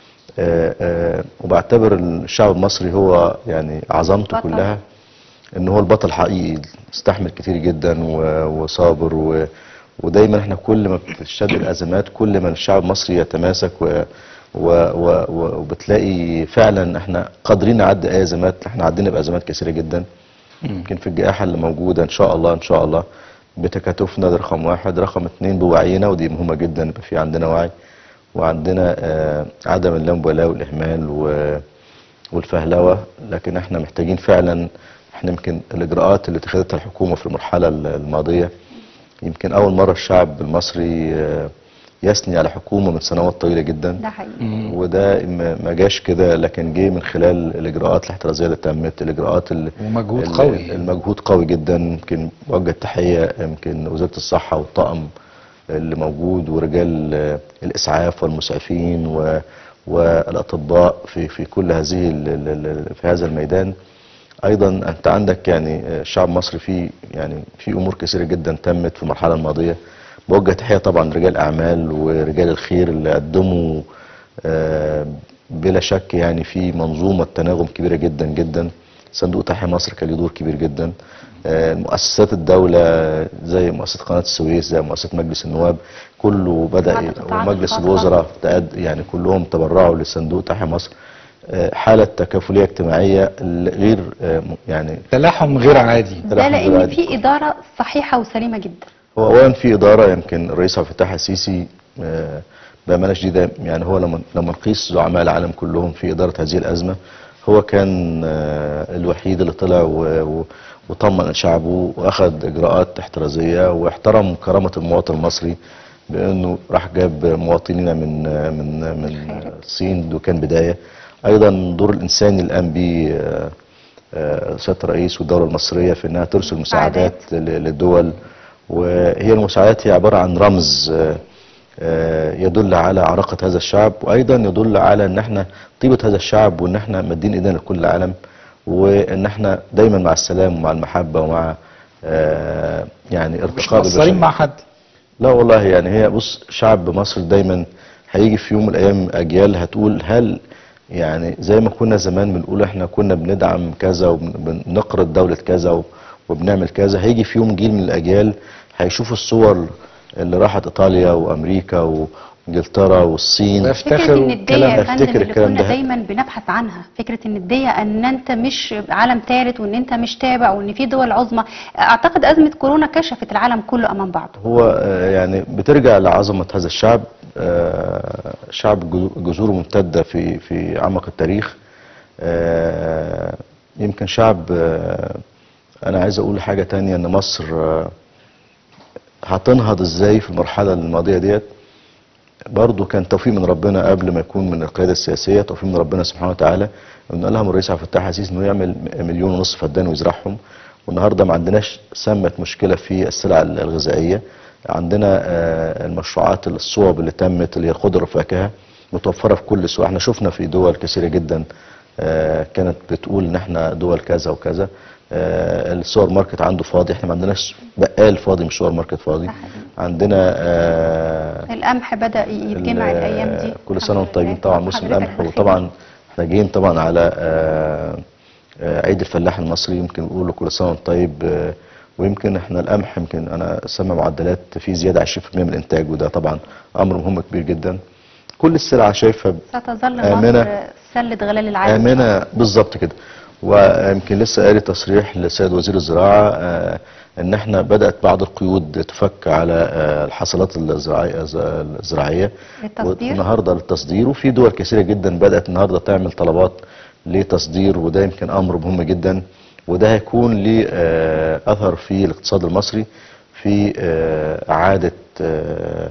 آه آه وبعتبر الشعب المصري هو يعني عظمته بطل. كلها ان هو البطل حقيقي، استحمل كتير جدا وصابر، و ودايما احنا كل ما بتشتد الازمات كل ما الشعب المصري يتماسك، و و و وبتلاقي فعلا احنا قادرين نعدي اي ازمات. احنا عدينا بازمات كثيره جدا. يمكن في الجائحه اللي موجوده ان شاء الله ان شاء الله بتكاتفنا ده رقم واحد، رقم اتنين بوعينا، ودي مهمه جدا يبقى في عندنا وعي، وعندنا آه عدم اللامبالاه والاهمال والفهلوه. لكن احنا محتاجين فعلا، احنا يمكن الاجراءات اللي اتخذتها الحكومه في المرحله الماضيه يمكن اول مره الشعب المصري آه يثني على حكومه من سنوات طويله جدا. ده حقيقي. وده ما جاش كده، لكن جه من خلال الاجراءات الاحترازيه اللي تمت، الاجراءات ومجهود قوي، المجهود قوي جدا. يمكن موجه تحيه يمكن وزاره الصحه والطاقم اللي موجود، ورجال الاسعاف والمسعفين والاطباء في في كل هذه في هذا الميدان. ايضا انت عندك يعني الشعب المصري في يعني في امور كثيره جدا تمت في المرحله الماضيه، بوجه تحيه طبعا لرجال اعمال ورجال الخير اللي قدموا آه، بلا شك يعني في منظومه تناغم كبيره جدا جدا. صندوق تحيا مصر كان له دور كبير جدا. آه، مؤسسات الدوله زي مؤسسه قناه السويس، زي مؤسسه مجلس النواب، كله بدا ومجلس الوزراء تقد- يعني كلهم تبرعوا لصندوق تحيا مصر. آه، حاله تكافليه اجتماعيه غير آه، يعني تلاحم غير عادي. ده تلاحم غير لان عادي. في اداره صحيحه وسليمه جدا. هو اولا في اداره، يمكن الرئيس عبد الفتاح السيسي آه، بامانه شديده يعني هو لما لما نقيس زعماء العالم كلهم في اداره هذه الازمه، هو كان آه، الوحيد اللي طلع و- و- وطمن شعبه واخذ اجراءات احترازيه واحترم كرامه المواطن المصري بانه راح جاب مواطنين من آه، من من الصين، ده كان بدايه. ايضا الدور الانساني اللي قام به آه، آه، سياده الرئيس والدوله المصريه في انها ترسل مساعدات لل- للدول، وهي المساعدات هي عباره عن رمز آه، آه، يدل على عراقه هذا الشعب، وايضا يدل على ان احنا طيبه هذا الشعب وان احنا مادين ايدينا لكل العالم، وان احنا دايما مع السلام ومع المحبه ومع آه، يعني مش ارتقاء مقصرين بالبشرية. مع حد. لا والله يعني هي بص، شعب مصر دايما هيجي في يوم من الايام اجيال هتقول هل يعني زي ما كنا زمان بنقول احنا كنا بندعم كذا وبنقرض دولة كذا و- وبنعمل كذا، هيجي في يوم جيل من الاجيال هيشوفوا الصور اللي راحت ايطاليا وامريكا وانجلترا والصين. فكره النديه يا فندم افتكر اللي الكلام كنا ده. دايما بنبحث عنها، فكره النديه ان انت مش عالم ثالث وان انت مش تابع وان في دول عظمى. اعتقد ازمه كورونا كشفت العالم كله امام بعضه. هو آه، يعني بترجع لعظمة هذا الشعب. آه، شعب جو- جذوره ممتدة في في أعمق التاريخ. آه، يمكن شعب آه، أنا عايز أقول حاجة تانية، إن مصر آه، هتنهض إزاي في المرحلة الماضية ديت. برضه كان توفيق من ربنا قبل ما يكون من القيادة السياسية، توفيق من ربنا سبحانه وتعالى، إنه ألهم الرئيس عبد الفتاح السيسي إنه يعمل مليون ونصف فدان ويزرعهم. والنهارده ما عندناش سمة مشكلة في السلع الغذائية. عندنا آه، المشروعات الصوب اللي تمت اللي هي الخضر والفاكهة متوفرة في كل سوق. احنا شفنا في دول كثيرة جدا آه، كانت بتقول ان احنا دول كذا وكذا، آه، السوبر ماركت عنده فاضي، احنا ما عندناش بقال فاضي مش سوبر ماركت فاضي. عندنا آه، القمح بدا يتجمع ال- الايام دي. كل سنه وانتم طيبين طبعا موسم حضرتك القمح، بخير. وطبعا احنا جايين طبعا على آه، آه، عيد الفلاح المصري، يمكن نقول له كل سنه وانت طيب. آه، ويمكن احنا القمح يمكن انا سامع معدلات في زياده عشرين بالمية من الانتاج، وده طبعا امر مهم كبير جدا. كل السلع شايفها ستظل آمنة. مصر سله غلال العالم. آمنة بالظبط كده. ويمكن لسه قاري تصريح للسيد وزير الزراعة آه، ان احنا بدأت بعض القيود تفك على آه، الحاصلات الزراعية الزراعية للتصدير. النهارده للتصدير، وفي دول كثيرة جدا بدأت النهارده تعمل طلبات لتصدير، وده يمكن امر مهم جدا، وده هيكون ليه آه، اثر في الاقتصاد المصري في آه، اعادة آه،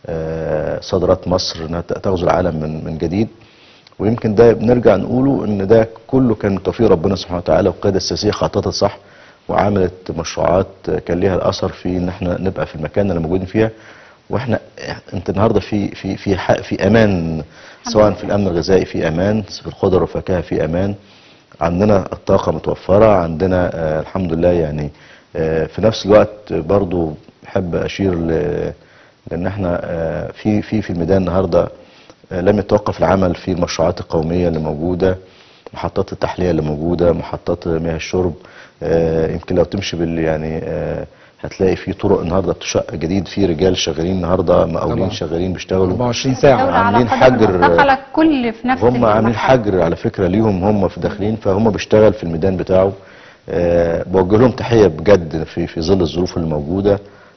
آه، صادرات مصر انها تغزو العالم من من جديد. ويمكن ده بنرجع نقوله ان ده كله كان توفيق ربنا سبحانه وتعالى، والقياده السياسيه خططت صح وعملت مشروعات كان ليها الاثر في ان احنا نبقى في المكان اللي موجودين فيها. واحنا انت النهارده في في في حق في امان، سواء في الامن الغذائي في امان، في الخضر والفاكهه في امان، عندنا الطاقه متوفره، عندنا آه الحمد لله يعني. آه في نفس الوقت برضو بحب اشير ل- لان احنا آه في في في الميدان النهارده آه، لم يتوقف العمل في المشروعات القومية اللي موجودة، محطات التحلية اللي موجودة، محطات مياه الشرب. آه، يمكن لو تمشي بال يعني آه، هتلاقي في طرق النهارده بتشق جديد، في رجال شغالين النهارده، مقاولين طبعا. شغالين بيشتغلوا أربعة وعشرين ساعة. الدولة على عاملين قدم حجر. المساقة الكل في نفس هم عاملين المرحلة. حجر على فكرة ليهم هم في داخلين، فهم بيشتغل في الميدان بتاعه. آه، بوجه لهم تحية بجد في في ظل الظروف اللي موجودة.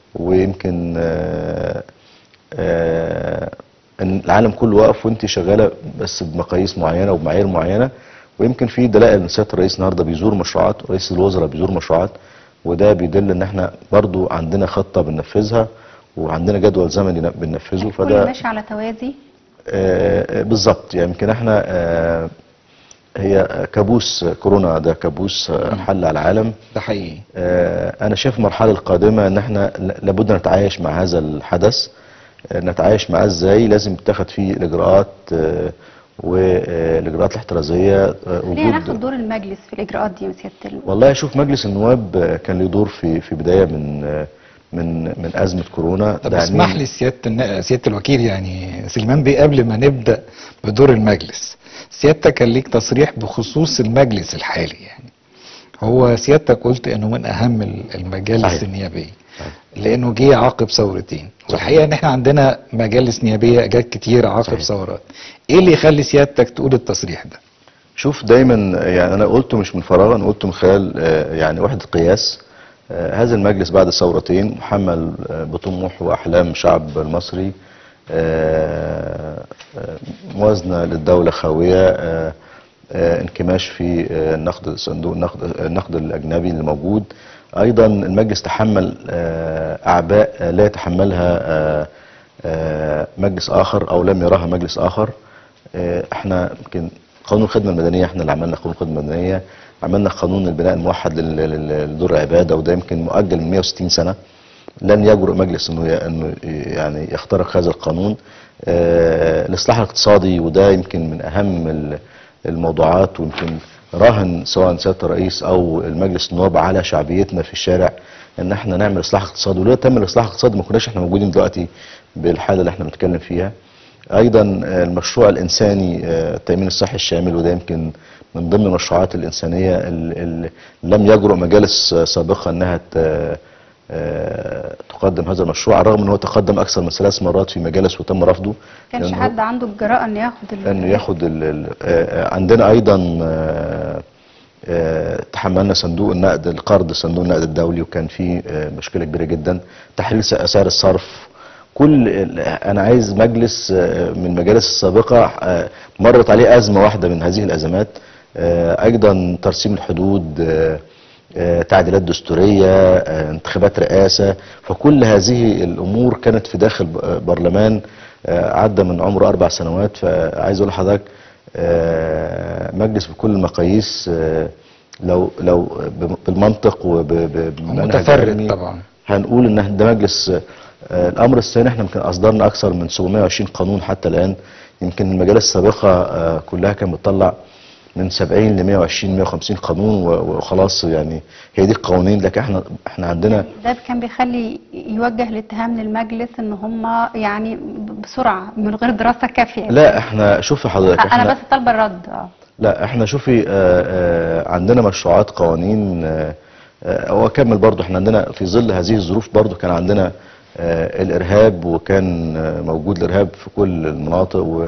ويمكن آه، آه، ان العالم كله واقف وانت شغاله بس بمقاييس معينه وبمعايير معينه. ويمكن في دلائل ان سياده الرئيس النهارده بيزور مشروعات، رئيس الوزراء بيزور مشروعات، وده بيدل ان احنا برضو عندنا خطه بننفذها وعندنا جدول زمني بننفذه. كل فده ماشي على توازي. آه، بالظبط يعني. يمكن احنا آه، هي كابوس كورونا ده كابوس آه، حل على العالم. ده حقيقي. آه، انا شايف المرحله القادمه ان احنا لابد نتعايش مع هذا الحدث. آه، نتعايش معاه ازاي؟ لازم يتخذ فيه الاجراءات آه، والاجراءات الاحترازيه. آه، خلينا ناخد وجود دور المجلس في الاجراءات دي يا سياده الم- والله شوف، مجلس النواب آه، كان له دور في في بدايه من آه، من من ازمه كورونا. طب اسمح لي سياده النا- سياده الوكيل، يعني سليمان بيه، قبل ما نبدا بدور المجلس، سيادتك كان ليك تصريح بخصوص المجلس الحالي. يعني هو سيادتك قلت انه من اهم ال- المجالس صحيح. النيابيه، لانه جه عقب ثورتين، والحقيقه ان احنا عندنا مجالس نيابيه جت كتير عقب صحيح. ثورات. ايه اللي يخلي سيادتك تقول التصريح ده؟ شوف، دايما يعني انا قلته مش من فراغ، انا قلته من خلال آه، يعني وحده قياس. آه، هذا المجلس بعد الثورتين محمل آه، بطموح واحلام الشعب المصري، آه، آه، موازنه للدوله خاويه، آه، آه، انكماش في آه، نقد صندوق النقد النقد الاجنبي اللي موجود. ايضا المجلس تحمل آه، اعباء آه، لا يتحملها آه، آه، مجلس اخر او لم يراها مجلس اخر. آه، احنا يمكن قانون الخدمه المدنيه، احنا اللي عملنا قانون الخدمه المدنيه، عملنا قانون البناء الموحد لل- لل- لدور العباده، وده يمكن مؤجل من مئة وستين سنه. لن يجرؤ مجلس انه ي- انه يعني يخترق هذا القانون. آه، الاصلاح الاقتصادي، وده يمكن من اهم ال- الموضوعات، ويمكن راهن سواء سياده الرئيس او المجلس النواب على شعبيتنا في الشارع ان احنا نعمل اصلاح اقتصادي، ولو تم الاصلاح الاقتصادي ما كناش احنا موجودين دلوقتي بالحاله اللي احنا بنتكلم فيها. ايضا آه، المشروع الانساني، آه، التامين الصحي الشامل، وده يمكن من ضمن المشروعات الانسانيه اللي لم يجرؤ مجالس آه، سابقه انها ت- آه، تقدم هذا المشروع، رغم ان هو تقدم اكثر من ثلاث مرات في مجالس وتم رفضه. كانش لأنه- حد عنده الجراءه انه ياخد ال- انه ياخد ال ال آه، عندنا ايضا آه، آه، تحملنا صندوق النقد القرض صندوق النقد الدولي، وكان في آه، مشكله كبيره جدا. تحرير س- سعر الصرف. كل ال- انا عايز مجلس آه، من المجالس السابقه آه، مرت عليه ازمه واحده من هذه الازمات. آه، ايضا ترسيم الحدود، آه، آه، تعديلات دستوريه، آه، انتخابات رئاسه. فكل هذه الامور كانت في داخل ب- برلمان آه، عدى من عمره اربع سنوات. فعايز اقول لحضرتك آه، مجلس بكل المقاييس، آه، لو لو ب- بالمنطق وبمنهج متفرد علمي طبعا. هنقول ان ده مجلس. آه، الامر الثاني، احنا يمكن اصدرنا اكثر من سبعمئة وعشرين قانون حتى الان. يمكن المجالس السابقه آه، كلها كانت بتطلع من سبعين ل مئة وعشرين مئة وخمسين قانون و- وخلاص، يعني هي دي القوانين. لكن احنا احنا عندنا ده كان بيخلي يوجه الاتهام للمجلس ان هم يعني بسرعه من غير دراسه كافيه. لا، احنا شوفي حضرتك، انا احنا بس طالبه الرد. اه لا احنا شوفي آه، آه، عندنا مشروعات قوانين. آه، آه، هو كمل برضو، احنا عندنا في ظل هذه الظروف برضو كان عندنا آه، الارهاب، وكان آه، موجود الارهاب في كل المناطق، و-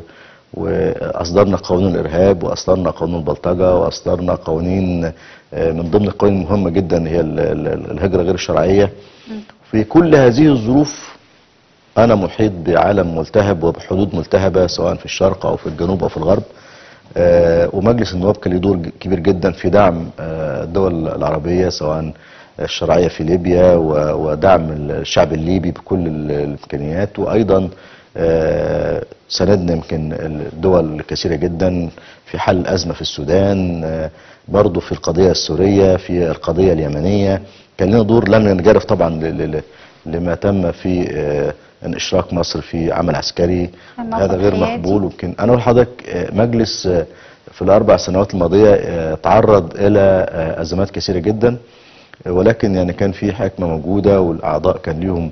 واصدرنا قانون الارهاب، واصدرنا قانون البلطجه، واصدرنا قوانين آه، من ضمن القوانين المهمه جدا هي ال- ال- الهجره غير الشرعيه. في كل هذه الظروف انا محيط بعالم ملتهب وبحدود ملتهبه، سواء في الشرق او في الجنوب او في الغرب. آه، ومجلس النواب كان له دور ج- كبير جدا في دعم آه، الدول العربيه، سواء الشرعيه في ليبيا، و- ودعم الشعب الليبي بكل ال- الامكانيات. وايضا آه، ساندنا يمكن الدول كثيره جدا في حل الازمه في السودان، آه، برضه في القضيه السوريه، في القضيه اليمنيه. كان لنا دور لم ينجرف طبعا ل- ل- لما تم في آه، ان اشراك مصر في عمل عسكري. الموقف هذا غير حيادي. مقبول. ويمكن انا اقول لحضرتك آه، مجلس آه، في الاربع سنوات الماضيه آه، تعرض الى آه، ازمات كثيره جدا، آه، ولكن يعني كان في حكمه موجوده، والاعضاء كان ليهم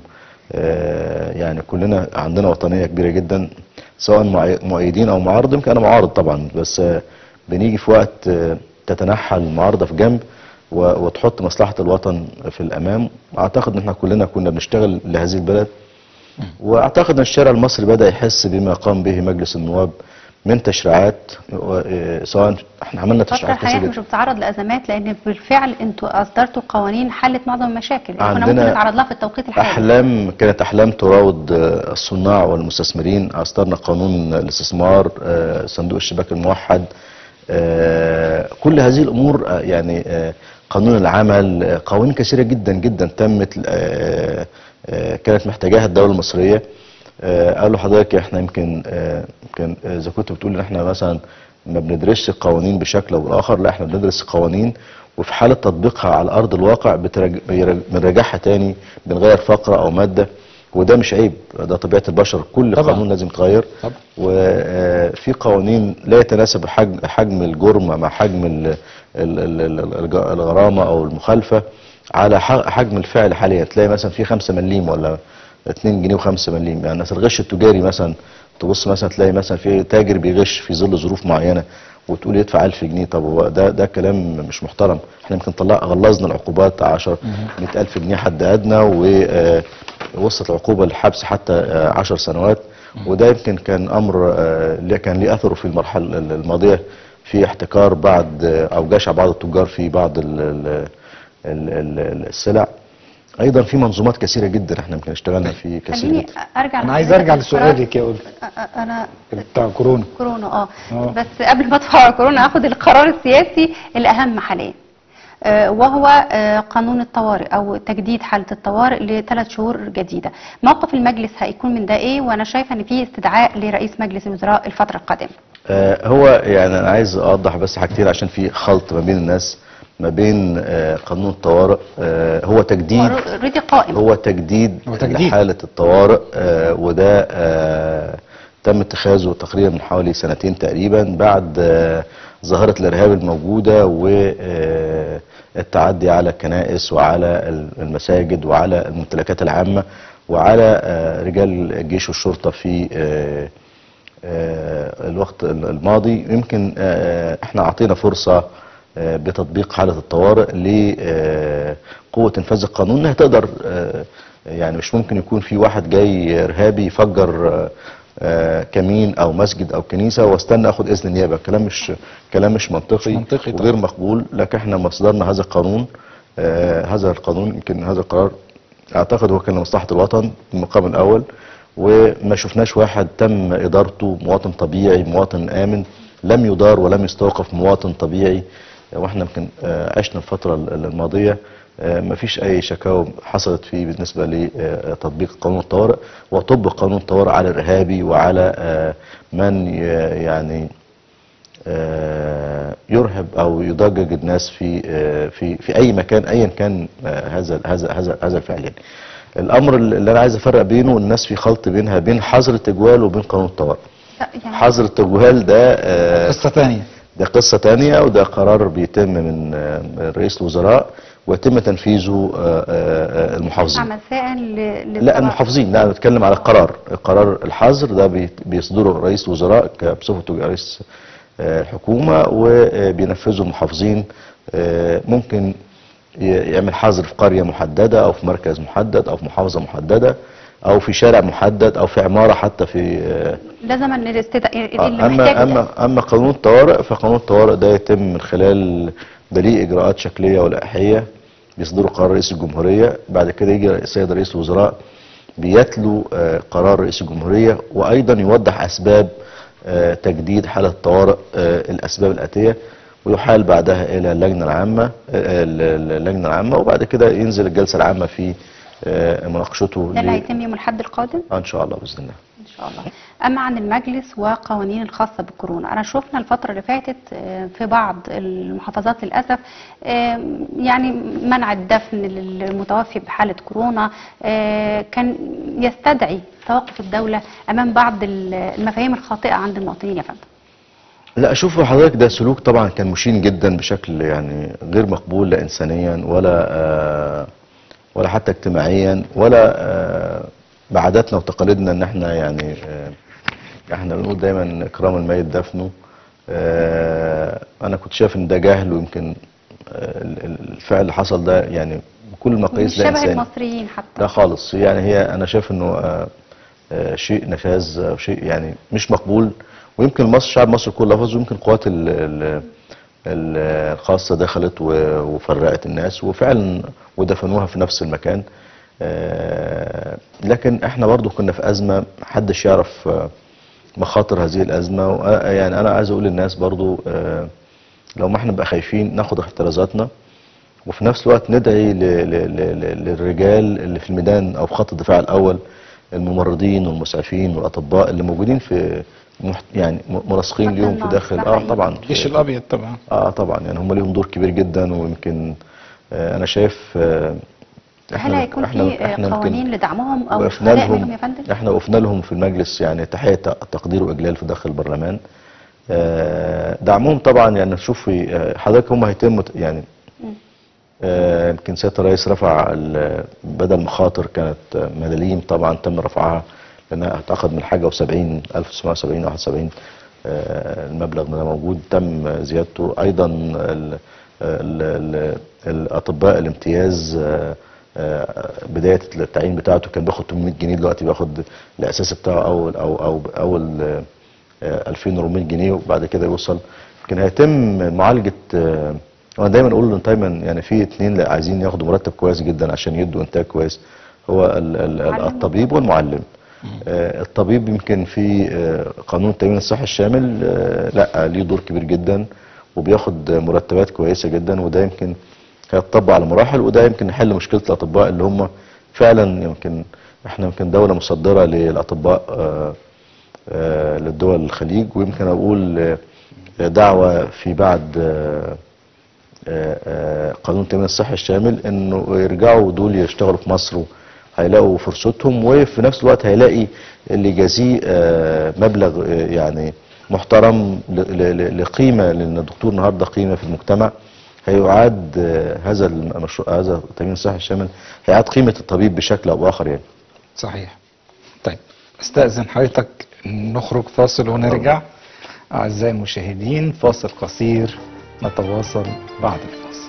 آه، يعني كلنا عندنا وطنيه كبيره جدا، سواء معي- مؤيدين او معارض. يمكن انا معارض طبعا، بس آه، بنيجي في وقت آه، تتنحى المعارضه في جنب و- وتحط مصلحه الوطن في الامام. اعتقد ان احنا كلنا كنا بنشتغل لهذه البلد، واعتقد ان الشارع المصري بدا يحس بما قام به مجلس النواب من تشريعات، و- آه، سواء احنا عملنا الفتره تشريعات الحاليه كثيره مش بتتعرض لازمات، لان بالفعل انتوا اصدرتوا قوانين حلت معظم المشاكل اللي كنا عندنا ممكن نتعرض لها في التوقيت الحالي. احلام كانت احلام تراود آه، الصناع والمستثمرين. اصدرنا قانون الاستثمار، آه، صندوق الشباك الموحد، آه، كل هذه الامور، آه، يعني آه، قانون العمل، آه، قوانين كثيره جدا جدا تمت، آه، آه، كانت محتاجاها الدوله المصريه. آه، قالوا حضرتك احنا يمكن آه، يمكن آه، اذا كنت بتقول ان احنا مثلا ما بندرسش القوانين بشكل او باخر، لا احنا بندرس القوانين، وفي حاله تطبيقها على ارض الواقع بترج... بيرج- بنراجعها تاني، بنغير فقره او ماده، وده مش عيب، ده طبيعه البشر. كل طبعا. قانون لازم يتغير، وفي قوانين لا يتناسب حجم حجم الجرم مع حجم ال- ال- ال- ال- الج- الغرامه او المخالفه. على حجم الفعل حاليا. تلاقي مثلا في خمسة مليم ولا اتنين جنيه وخمسة مليم. يعني مثلا الغش التجاري مثلا تبص مثلا تلاقي مثلا في تاجر بيغش في ظل ظروف معينه وتقول يدفع ألف جنيه. طب هو ده ده كلام مش محترم. احنا يمكن طلع غلظنا العقوبات عشرة مئة ألف جنيه حد ادنى، ووصلت العقوبه للحبس حتى عشر سنوات. وده يمكن كان امر اللي كان ليه اثره في المرحله الماضيه في احتكار بعض او جشع بعض التجار في بعض ال ال ال السلع. ايضا في منظومات كثيره جدا احنا يمكن اشتغلنا في كثير خليني جدا. ارجع انا عايز ارجع لسؤالك يا قلت انا بتاع كورونا. كورونا اه آه. بس قبل ما ادخل على كورونا اخد القرار السياسي الاهم حاليا، آه وهو آه قانون الطوارئ او تجديد حاله الطوارئ لثلاث شهور جديده. موقف المجلس هيكون من ده ايه؟ وانا شايفه ان في استدعاء لرئيس مجلس الوزراء الفتره القادمه. آه هو يعني انا عايز اوضح بس حاجتين عشان في خلط ما بين الناس ما بين آه قانون الطوارئ. آه هو تجديد اوريدي قائم هو تجديد, هو تجديد. لحالة الطوارئ. آه وده آه تم اتخاذه تقريبا من حوالي سنتين تقريبا بعد آه ظاهرة الارهاب الموجودة والتعدي على الكنائس وعلى المساجد وعلى الممتلكات العامة وعلى آه رجال الجيش والشرطة في آه آه الوقت الماضي. يمكن آه احنا اعطينا فرصة بتطبيق حالة الطوارئ لقوة انفاذ القانون انها تقدر، يعني مش ممكن يكون في واحد جاي ارهابي يفجر كمين او مسجد او كنيسة واستنى اخد اذن النيابة. كلام مش كلام مش منطقي, مش منطقي وغير مقبول. لكن احنا مصدرنا هذا القانون، هذا القانون يمكن هذا القرار اعتقد هو كان لمصلحة الوطن في المقام الاول، وما شفناش واحد تم ادارته مواطن طبيعي مواطن امن لم يدار ولم يستوقف مواطن طبيعي. واحنا يمكن عشنا الفترة الماضية ما فيش اي شكاوى حصلت فيه بالنسبة لتطبيق قانون الطوارئ وطبق قانون الطوارئ على الارهابي وعلى من يعني يرهب او يضجج الناس في في في اي مكان ايا كان هذا هذا هذا هذا الفعل. يعني الامر اللي انا عايز افرق بينه، الناس في خلط بينها بين حظر التجوال وبين قانون الطوارئ. حظر التجوال ده قصة ثانية، ده قصة تانية وده قرار بيتم من رئيس الوزراء ويتم تنفيذه المحافظين. مساء لا المحافظين، لا بتكلم على القرار. قرار الحظر ده بيصدره رئيس الوزراء بصفته رئيس الحكومة وبينفذه المحافظين. ممكن يعمل حظر في قرية محددة او في مركز محدد او في محافظة محددة او في شارع محدد او في عمارة حتى في لازم ان الاستدعاء آه اللي اما اما اما قانون الطوارئ فقانون الطوارئ ده يتم من خلال ده ليه اجراءات شكليه ولائحيه بيصدره قرار رئيس الجمهوريه. بعد كده يجي السيد رئيس الوزراء بيتلو آه قرار رئيس الجمهوريه وايضا يوضح اسباب آه تجديد حاله الطوارئ آه الاسباب الاتيه ويحال بعدها الى اللجنه العامه آه اللجنه العامه وبعد كده ينزل الجلسه العامه في آه مناقشته. ده اللي هيتم يوم الاحد القادم ان شاء الله باذن الله. ان شاء الله. اما عن المجلس وقوانين الخاصه بالكورونا، انا شفنا الفتره اللي فاتت في بعض المحافظات للاسف يعني منع الدفن للمتوفي بحاله كورونا كان يستدعي توقف الدوله امام بعض المفاهيم الخاطئه عند المواطنين يا فندم. لا شوف حضرتك ده سلوك طبعا كان مشين جدا بشكل يعني غير مقبول لا انسانيا ولا ولا حتى اجتماعيا ولا بعاداتنا وتقاليدنا ان احنا يعني احنا بنقول دايما اكرام الميت دفنه. انا كنت شايف ان ده جهل ويمكن الفعل اللي حصل ده يعني بكل المقاييس لا انساني. شبه المصريين حتى. لا خالص يعني هي انا شايف انه شيء نفاذ او شيء يعني مش مقبول ويمكن مصر شعب مصر كله لفظ ويمكن قوات الخاصة دخلت وفرقت الناس وفعلا ودفنوها في نفس المكان. آه لكن احنا برضو كنا في ازمة محدش يعرف آه مخاطر هذه الازمة. يعني انا عايز اقول للناس برضو آه لو ما احنا بقى خايفين ناخد احترازاتنا وفي نفس الوقت ندعي للرجال اللي في الميدان او في خط الدفاع الاول الممرضين والمسعفين والاطباء اللي موجودين في يعني مرافقين ليهم في داخل اه طبعا الجيش الابيض طبعا اه طبعا يعني هم ليهم دور كبير جدا ويمكن آه انا شايف آه هل هيكون في قوانين لدعمهم او خلاء منهم يا فندم؟ احنا وقفنا لهم في المجلس يعني تحيه تقدير واجلال في داخل البرلمان. آه دعمهم طبعا يعني شوفي حضرتك هم هيتم يعني يمكن سياده الرئيس رفع بدل مخاطر كانت ملاليم طبعا تم رفعها لانها اعتقد من حاجه وسبعين ألف وتسعمائة وسبعين واحد وسبعين المبلغ ده موجود تم زيادته. ايضا ال ال ال الاطباء الامتياز بدايه التعيين بتاعته كان بياخد ثمانمائة جنيه، دلوقتي بياخد الاساسي بتاعه اول او او اول ألفين وأربعمائة جنيه وبعد كده يوصل. يمكن هيتم معالجه، وانا دايما اقول دايما يعني في اثنين عايزين ياخدوا مرتب كويس جدا عشان يدوا انتاج كويس، هو ال ال الطبيب والمعلم. آه الطبيب يمكن في آه قانون التامين الصحي الشامل آه لا ليه دور كبير جدا وبياخد مرتبات كويسه جدا، وده يمكن هيتطبق على مراحل، وده يمكن يحل مشكله الاطباء اللي هم فعلا يمكن احنا يمكن دوله مصدره للاطباء آه آه للدول الخليج، ويمكن اقول آه دعوه في بعد آه قانون التامين الصحي الشامل انه يرجعوا دول يشتغلوا في مصر هيلاقوا فرصتهم، وفي نفس الوقت هيلاقي اللي يجازيه مبلغ يعني محترم لقيمه، لان الدكتور النهارده قيمه في المجتمع. هيعاد هذا المشروع هذا التامين الصحي الشامل هيعاد قيمه الطبيب بشكل او باخر يعني. صحيح. طيب استاذن حضرتك نخرج فاصل ونرجع. اعزائي المشاهدين فاصل قصير نتواصل بعد الفاصل.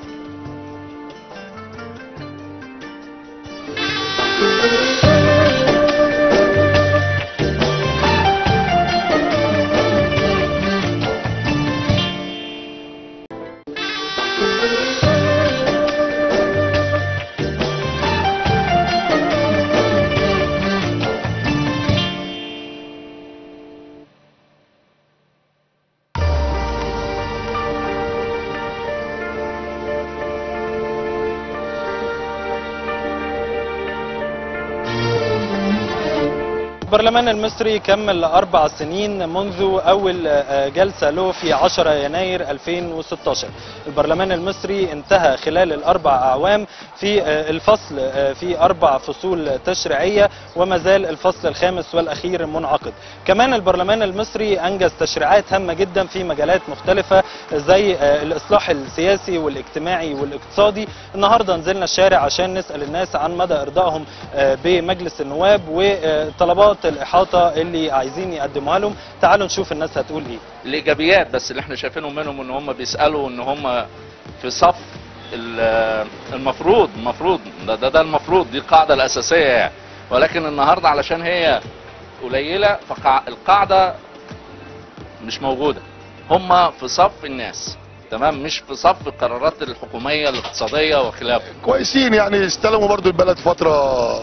البرلمان المصري كمل أربع سنين منذ أول جلسة له في عشرة يناير ألفين وستة عشر. البرلمان المصري انتهى خلال الأربع أعوام في الفصل في أربع فصول تشريعية، وما زال الفصل الخامس والأخير منعقد. كمان البرلمان المصري أنجز تشريعات هامة جدا في مجالات مختلفة زي الإصلاح السياسي والاجتماعي والاقتصادي. النهاردة نزلنا الشارع عشان نسأل الناس عن مدى إرضائهم بمجلس النواب وطلبات الإحاطة اللي عايزين يقدموها لهم. تعالوا نشوف الناس هتقول ايه. الإيجابيات بس اللي احنا شايفينهم منهم ان هم بيسألوا ان هم في صف المفروض المفروض ده, ده ده المفروض دي القاعدة الأساسية يعني، ولكن النهاردة علشان هي قليلة فالقاعدة مش موجودة. هم في صف الناس تمام، مش في صف القرارات الحكومية الاقتصادية وخلافه. كويسين يعني، استلموا برضو البلد فترة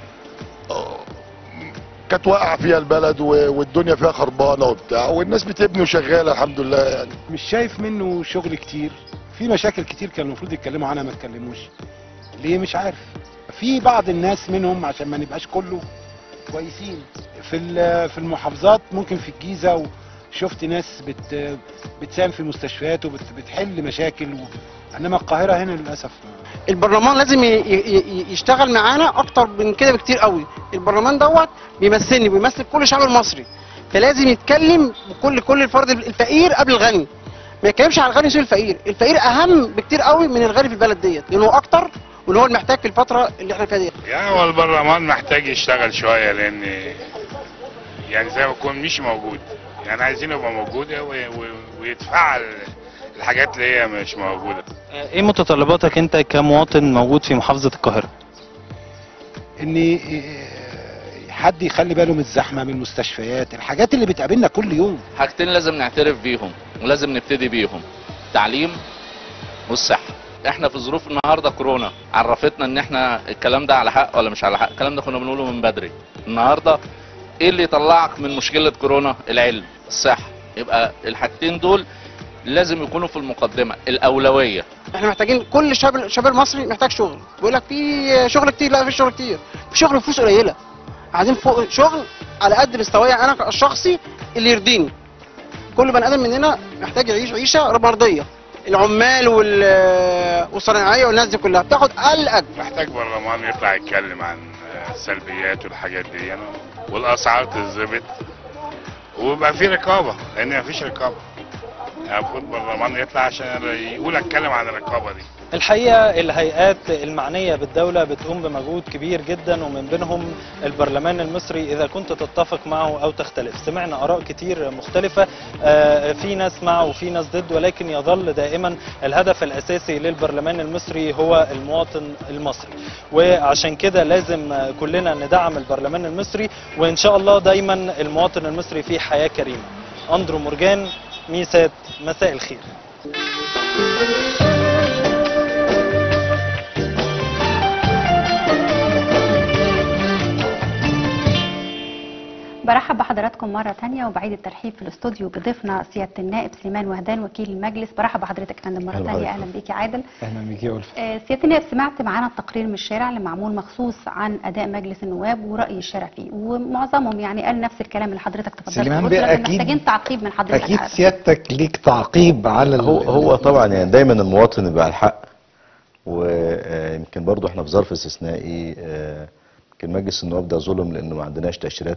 كانت واقعه فيها البلد والدنيا فيها خربانه وبتاع، والناس بتبني وشغاله الحمد لله يعني. مش شايف منه شغل كتير، في مشاكل كتير كانوا المفروض يتكلموا عنها ما اتكلموش. ليه مش عارف. في بعض الناس منهم عشان ما نبقاش كله كويسين. في في المحافظات ممكن في الجيزه وشفت ناس بت بتساهم في مستشفيات وبتحل مشاكل و... انما القاهره هنا للاسف. البرلمان لازم يشتغل معانا اكتر من كده بكتير قوي. البرلمان دوت بيمثلني بيمثل كل الشعب المصري، فلازم يتكلم بكل كل الفرد الفقير قبل الغني، ما يتكلمش على الغني يسيب الفقير. الفقير اهم بكتير قوي من الغني في البلد ديت، لانه اكتر واللي هو المحتاج في الفتره اللي احنا فيها ديت. يعني هو البرلمان محتاج يشتغل شويه، لان يعني زي ما يكون مش موجود، يعني عايزين يبقى موجود ويتفعل الحاجات اللي هي مش موجوده. ايه متطلباتك انت كمواطن موجود في محافظه القاهره؟ ان حد يخلي باله من الزحمه، من المستشفيات، الحاجات اللي بتقابلنا كل يوم. حاجتين لازم نعترف بيهم ولازم نبتدي بيهم، التعليم والصحه. احنا في ظروف النهارده كورونا عرفتنا ان احنا الكلام ده على حق ولا مش على حق. الكلام ده كنا بنقوله من بدري. النهارده ايه اللي يطلعك من مشكله كورونا؟ العلم، الصحه. يبقى الحاجتين دول لازم يكونوا في المقدمه الاولويه. احنا محتاجين كل الشباب الشباب المصري محتاج شغل. بيقول لك في شغل كتير، لا في شغل كتير، في شغل بفلوس قليله. عايزين فوق شغل على قد مستواي انا الشخصي اللي يرضيني. كل بني ادم مننا محتاج يعيش عيشه مرضيه. العمال والصناعيه والناس دي كلها بتاخد اقل اجر. محتاج برلمان يطلع يتكلم عن السلبيات والحاجات دي يعني، والاسعار تتظبط ويبقى في رقابه، لان مفيش رقابه. المفروض البرلمان يطلع عشان يقول اتكلم عن الرقابه دي. الحقيقة الهيئات المعنية بالدولة بتقوم بمجهود كبير جدا، ومن بينهم البرلمان المصري إذا كنت تتفق معه أو تختلف. سمعنا آراء كتير مختلفة، في ناس مع وفي ناس ضد، ولكن يظل دائما الهدف الأساسي للبرلمان المصري هو المواطن المصري، وعشان كده لازم كلنا ندعم البرلمان المصري، وإن شاء الله دايما المواطن المصري فيه حياة كريمة. أندرو مرجان، ميسات، مساء الخير. برحب بحضراتكم مرة تانية وبعيد الترحيب في الاستوديو بضيفنا سيادة النائب سليمان وهدان وكيل المجلس. برحب بحضرتك يا فندم مرة تانية. أهلا بيك يا عادل. أهلا بيك يا ألفة. آه سيادة النائب، سمعت معانا التقرير من الشارع اللي معمول مخصوص عن أداء مجلس النواب ورأي الشارع فيه، ومعظمهم يعني قال نفس الكلام اللي حضرتك تفضلت سليمان قلت، لكن أكيد محتاجين تعقيب من حضرتك. أكيد سيادتك ليك تعقيب على هو هو طبعا يعني دايما المواطن يبقى على الحق، ويمكن برضو احنا في ظرف استثنائي. يمكن مجلس النواب ده ظلم لأنه ما عندناش تأشيرات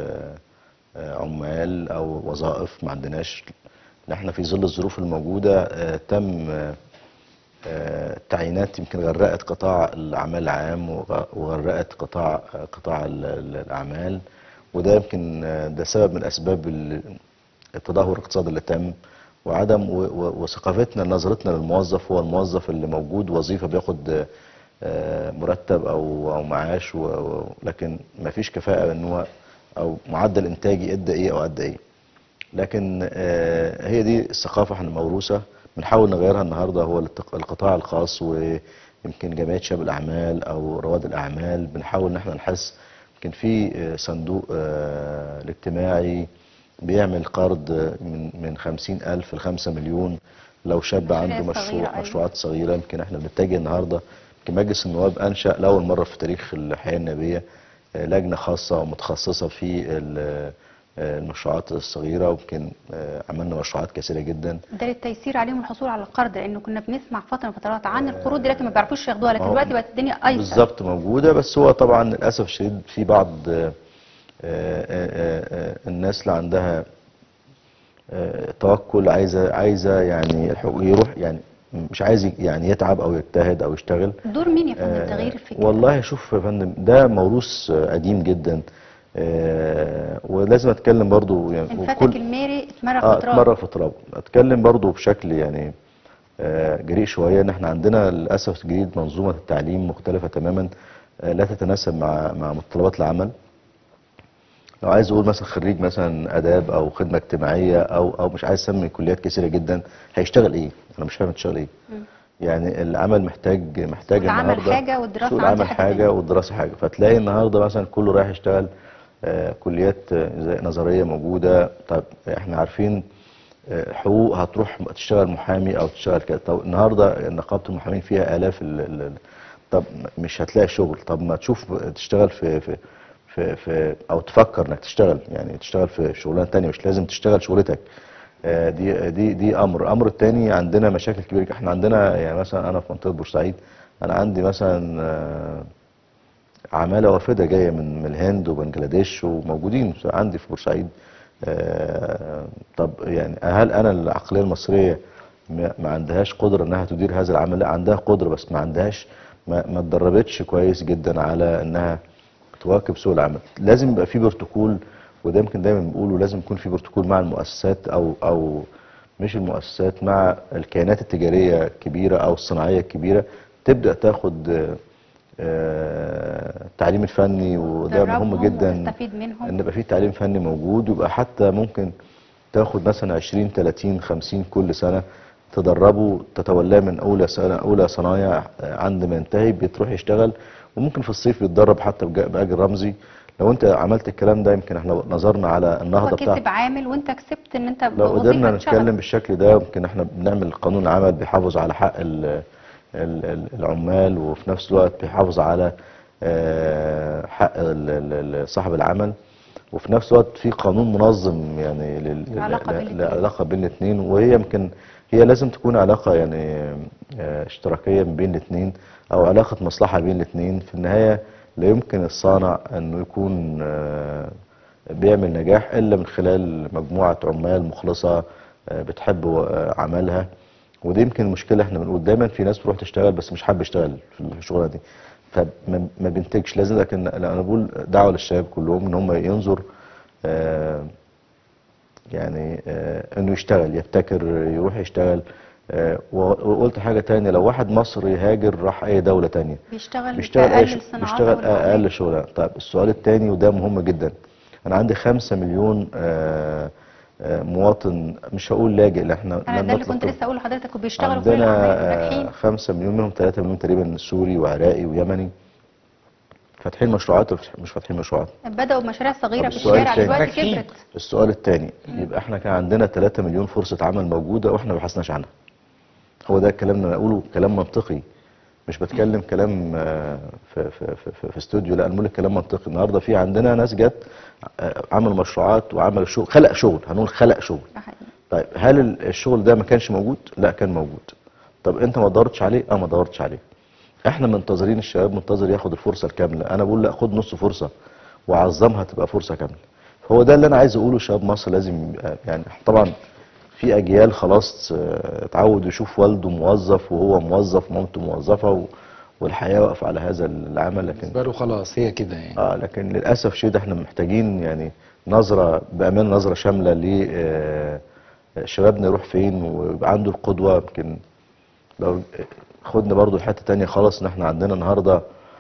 عمال او وظائف، ما عندناش. احنا في ظل الظروف الموجوده آه تم آه تعيينات يمكن غرقت قطاع الاعمال العام وغرقت قطاع آه قطاع الاعمال، وده يمكن آه ده سبب من اسباب التدهور الاقتصادي اللي تم، وعدم وثقافتنا نظرتنا للموظف. هو الموظف اللي موجود وظيفه بياخد آه مرتب او او معاش، ولكن ما فيش كفاءه ان هو او معدل انتاجي ادى ايه او ادى ايه. لكن آه هي دي الثقافه احنا موروثه، بنحاول نغيرها النهارده. هو القطاع الخاص ويمكن جمعيه شباب الاعمال او رواد الاعمال، بنحاول ان احنا نحس. يمكن في آه صندوق آه الاجتماعي بيعمل قرض من من خمسين ألف ل خمسة مليون لو شاب عنده مشروع مشروعات صغيره. يمكن احنا بنتجه النهارده، يمكن مجلس النواب انشا لاول مره في تاريخ الحياه النبيه لجنة خاصة ومتخصصة في المشروعات الصغيرة، ويمكن عملنا مشروعات كثيرة جدا. ده للتيسير عليهم الحصول على القرض، لأنه كنا بنسمع فترة من فترات عن القروض دي لكن ما بيعرفوش ياخدوها، لكن دلوقتي بقت الدنيا أيسر. بالظبط موجودة، بس هو طبعا للأسف الشديد في بعض الناس اللي عندها توكل، عايزة عايزة يعني يروح يعني مش عايز يعني يتعب او يجتهد او يشتغل. دور مين يا فندم تغيير الفكر؟ والله شوف يا فندم، ده موروث قديم جدا، آه ولازم اتكلم برضو يعني انفتك الميري اتمرغ اه في تراب. اتمرغ في تراب. اتكلم برضو بشكل يعني آه جريء شويه، ان احنا عندنا للاسف الجديد منظومه التعليم مختلفه تماما، آه لا تتناسب مع مع متطلبات العمل. لو عايز اقول مثلا خريج مثلا اداب او خدمه اجتماعيه او او مش عايز اسمي كليات كثيره جدا، هيشتغل ايه؟ انا مش فاهم هتشتغل ايه. م. يعني العمل محتاج محتاج النهارده العمل حاجه والدراسه سوق العمل حاجه والدراسه حاجه، فتلاقي النهارده مثلا كله رايح يشتغل آه كليات زي نظريه موجوده. طب احنا عارفين آه حقوق هتروح تشتغل محامي او تشتغل كده. طب النهارده نقابه المحامين فيها الاف ال ال طب مش هتلاقي شغل. طب ما تشوف تشتغل في في في, في او تفكر انك تشتغل، يعني تشتغل في شغلانه ثانيه، مش لازم تشتغل شغلتك. آه دي دي دي امر امر الثاني. عندنا مشاكل كبيره. احنا عندنا يعني مثلا انا في منطقه بورسعيد، انا عندي مثلا آه عماله وافده جايه من من الهند وبنجلاديش وموجودين عندي في بورسعيد. آه طب يعني هل انا العقليه المصريه ما عندهاش قدره انها تدير هذا العمل؟ لا، عندها قدره، بس ما عندهاش ما, ما اتدربتش كويس جدا على انها تواكب سوق العمل. لازم يبقى في بروتوكول، وده يمكن دايما بنقوله، لازم يكون في بروتوكول مع المؤسسات او او مش المؤسسات، مع الكيانات التجاريه الكبيره او الصناعيه الكبيره، تبدا تاخد التعليم الفني، وده مهم جدا ان يبقى في تعليم فني موجود. ويبقى حتى ممكن تاخد مثلا عشرين ثلاثين خمسين كل سنه تدربوا، تتولاه من اولى سنه اولى صنايع، عند ما ينتهي بتروح يشتغل، وممكن في الصيف يتدرب حتى باجر رمزي. لو انت عملت الكلام ده يمكن احنا نظرنا على النهضه بتاعتك. هو كسب عامل وانت كسبت ان انت لو قدرنا نتكلم بالشكل ده، يمكن احنا بنعمل قانون عمل بيحافظ على حق ال ال العمال، وفي نفس الوقت بيحافظ على حق صاحب العمل، وفي نفس الوقت في قانون منظم يعني للعلاقه بين الاثنين. وهي يمكن هي لازم تكون علاقه يعني اشتراكيه بين الاثنين، او علاقه مصلحه بين الاثنين. في النهايه لا يمكن الصانع انه يكون بيعمل نجاح الا من خلال مجموعه عمال مخلصه آه، بتحب آه، عملها. ودي يمكن المشكله، احنا بنقول دايما في ناس بتروح تشتغل بس مش حابب يشتغل في الشغلانه دي، فما ما بينتجش. لازم، لكن لا، انا بقول دعوه للشباب كلهم ان هم ينظر آه، يعني آه، انه يشتغل، يبتكر، يروح يشتغل. آه، وقلت حاجه تانية، لو واحد مصري هاجر راح اي دوله تانية بيشتغل بيشتغل في اي اقل ش- الصناعات بيشتغل او الاعمال. اقل شغلانه. طيب السؤال التاني وده مهم جدا، انا عندي خمسة مليون آه، آه، مواطن، مش هقول لاجئ، لا احنا انا لن ده اللي كنت نطلق. لسه اقول لحضرتك، وبيشتغلوا كل عندنا الاعمال آه، وناجحين. خمسة مليون، منهم ثلاثة مليون تقريبا سوري وعراقي ويمني، فاتحين مشروعات ومش فاتحين مشروعات. بدأوا بمشاريع صغيرة طب في السؤال الشارع التاني. دلوقتي كبرت. السؤال الثاني، يبقى احنا كان عندنا ثلاثة مليون فرصة عمل موجودة واحنا ما بحثناش عنها. هو ده الكلام اللي انا اقوله، كلام منطقي، مش بتكلم كلام آه، في في في, في, في استوديو، لا انا بقول كلام منطقي. النهارده في عندنا ناس جت آه، عملوا مشروعات وعملوا شغل، خلق شغل، هنقول خلق شغل. طيب هل ال- الشغل ده ما كانش موجود؟ لا كان موجود. طب انت ما دورتش عليه؟ اه ما دورتش عليه. احنا منتظرين، الشباب منتظر ياخد الفرصه الكامله، انا بقول لا، خد نص فرصه وعظمها تبقى فرصه كامله. هو ده اللي انا عايز اقوله، شباب مصر لازم يبقى يعني، طبعا في اجيال خلاص آه، اتعود يشوف والده موظف وهو موظف، مامته موظفه و- والحياه واقفه على هذا العمل، لكن بالنسبه له خلاص هي كده يعني. اه لكن للاسف شديد احنا محتاجين يعني نظره بامان، نظره شامله ل آه، شبابنا يروح فين ويبقى عنده القدوه. يمكن لو خدنا برضو لحته تانية خالص، ان احنا عندنا النهارده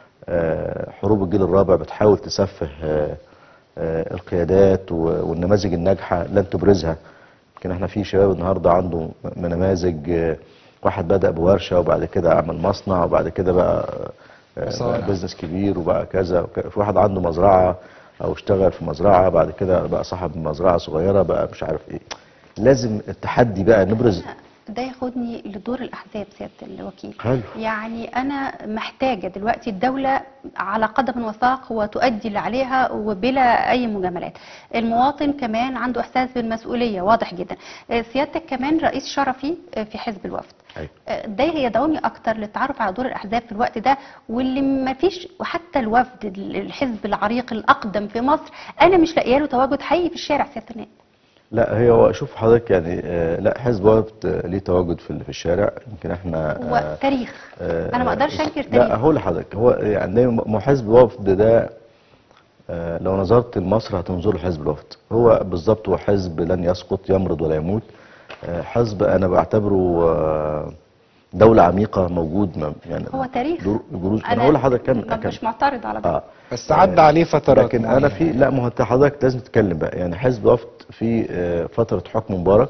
آه، حروب الجيل الرابع بتحاول تسفه آه، آه، القيادات و- والنماذج الناجحه لن تبرزها. يمكن احنا في شباب النهارده عنده م- نماذج، آه، واحد بدأ بورشه وبعد كده عمل مصنع وبعد كده بقى آه، مصانع. بقى بيزنس كبير وبقى كذا وك- في واحد عنده مزرعه او اشتغل في مزرعه بعد كده بقى صاحب مزرعه صغيره بقى مش عارف ايه. لازم التحدي بقى نبرز. ده ياخدني لدور الاحزاب سياده الوكيل. حلو. يعني انا محتاجه دلوقتي الدوله على قدم وساق وتؤدي اللي عليها وبلا اي مجاملات. المواطن كمان عنده احساس بالمسؤوليه واضح جدا. آه، سيادتك كمان رئيس شرفي آه، في حزب الوفد. أيوة. آه، ده يدعوني اكتر للتعرف على دور الاحزاب في الوقت ده، واللي ما فيش، وحتى الوفد الحزب العريق الاقدم في مصر انا مش لاقيه له تواجد حقيقي في الشارع سياده النائب. لا هي هو شوف حضرتك يعني آه، لا حزب وفد آه، ليه تواجد في في الشارع. يمكن احنا هو آه، تاريخ. آه، انا ما اقدرش انكر لا تاريخ. هقول لحضرتك، هو يعني ما هو حزب وفد ده آه، لو نظرت لمصر هتنظر لحزب الوفد، هو بالظبط هو حزب لن يسقط، يمرض ولا يموت. آه، حزب انا بعتبره آه، دولة عميقة موجود ما- يعني هو تاريخ. در- جروز. انا هقول لحضرتك كم ما- كم مش معترض على ده. اه بس عدى عليه فترات لكن انا معينة. في لا ما هو انت حضرتك لازم تتكلم بقى. يعني حزب وفد في آه، فتره حكم مبارك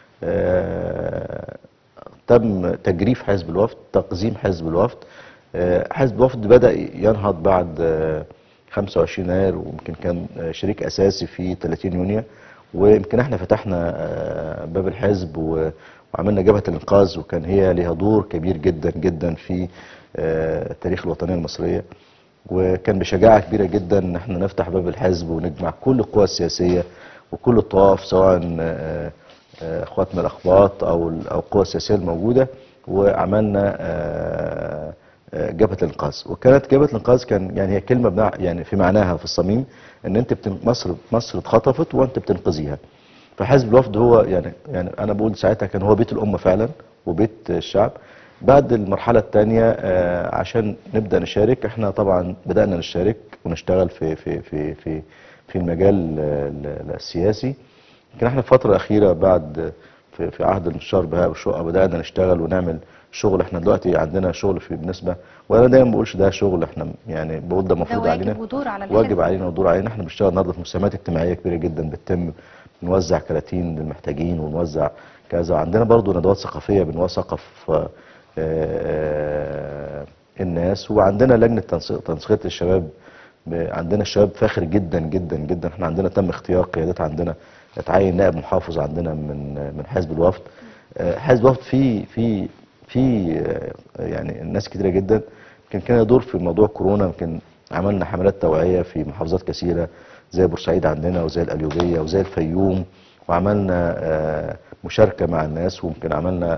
آه، تم تجريف حزب الوفد، تقزيم حزب الوفد. آه، حزب الوفد بدا ينهض بعد آه، خمسة وعشرين يناير، ويمكن كان آه، شريك اساسي في ثلاثين يونيو. ويمكن احنا فتحنا آه، باب الحزب و- وعملنا جبهه الانقاذ، وكان هي ليها دور كبير جدا جدا في آه، تاريخ الوطنيه المصريه. وكان بشجاعة كبيرة جدا ان احنا نفتح باب الحزب ونجمع كل القوى السياسية وكل الطوائف، سواء آه، آه، اخواتنا الاخباط او ال- او القوى السياسية الموجودة، وعملنا آه، آه، جبهة الانقاذ. وكانت جبهة الانقاذ كان يعني هي كلمة بنع يعني في معناها في الصميم ان انت بتن... مصر مصر اتخطفت وانت بتنقذيها. فحزب الوفد هو يعني يعني انا بقول ساعتها كان هو بيت الامة فعلا وبيت الشعب. بعد المرحلة الثانية آه، عشان نبدأ نشارك، احنا طبعا بدأنا نشارك ونشتغل في في في في في المجال آه، ال- السياسي. يمكن احنا في الفترة الأخيرة بعد في, في عهد المستشار بهاء بشقة بدأنا نشتغل ونعمل شغل. احنا دلوقتي عندنا شغل في بالنسبة، وانا دايما ما بقولش ده شغل، احنا يعني بقول ده المفروض ده علينا، واجب ودور على الحزب. واجب علينا ودور علينا. احنا بنشتغل النهارده في مساهمات اجتماعيه كبيره جدا بتتم، بنوزع كراتين للمحتاجين ونوزع كذا. عندنا برضو ندوات ثقافيه بنوثقف آه، آه، الناس. وعندنا لجنه تنسيق تنسيقيه الشباب، ب- عندنا الشباب فاخر جدا جدا جدا. احنا عندنا تم اختيار قيادات، عندنا اتعين نائب محافظ عندنا من من حزب الوفد. آه، حزب الوفد في في في آه، يعني ناس كتيره جدا. يمكن كان دور في موضوع كورونا، يمكن عملنا حملات توعيه في محافظات كثيره زي بورسعيد عندنا وزي القليوبيه وزي الفيوم، وعملنا آه، مشاركه مع الناس. ويمكن عملنا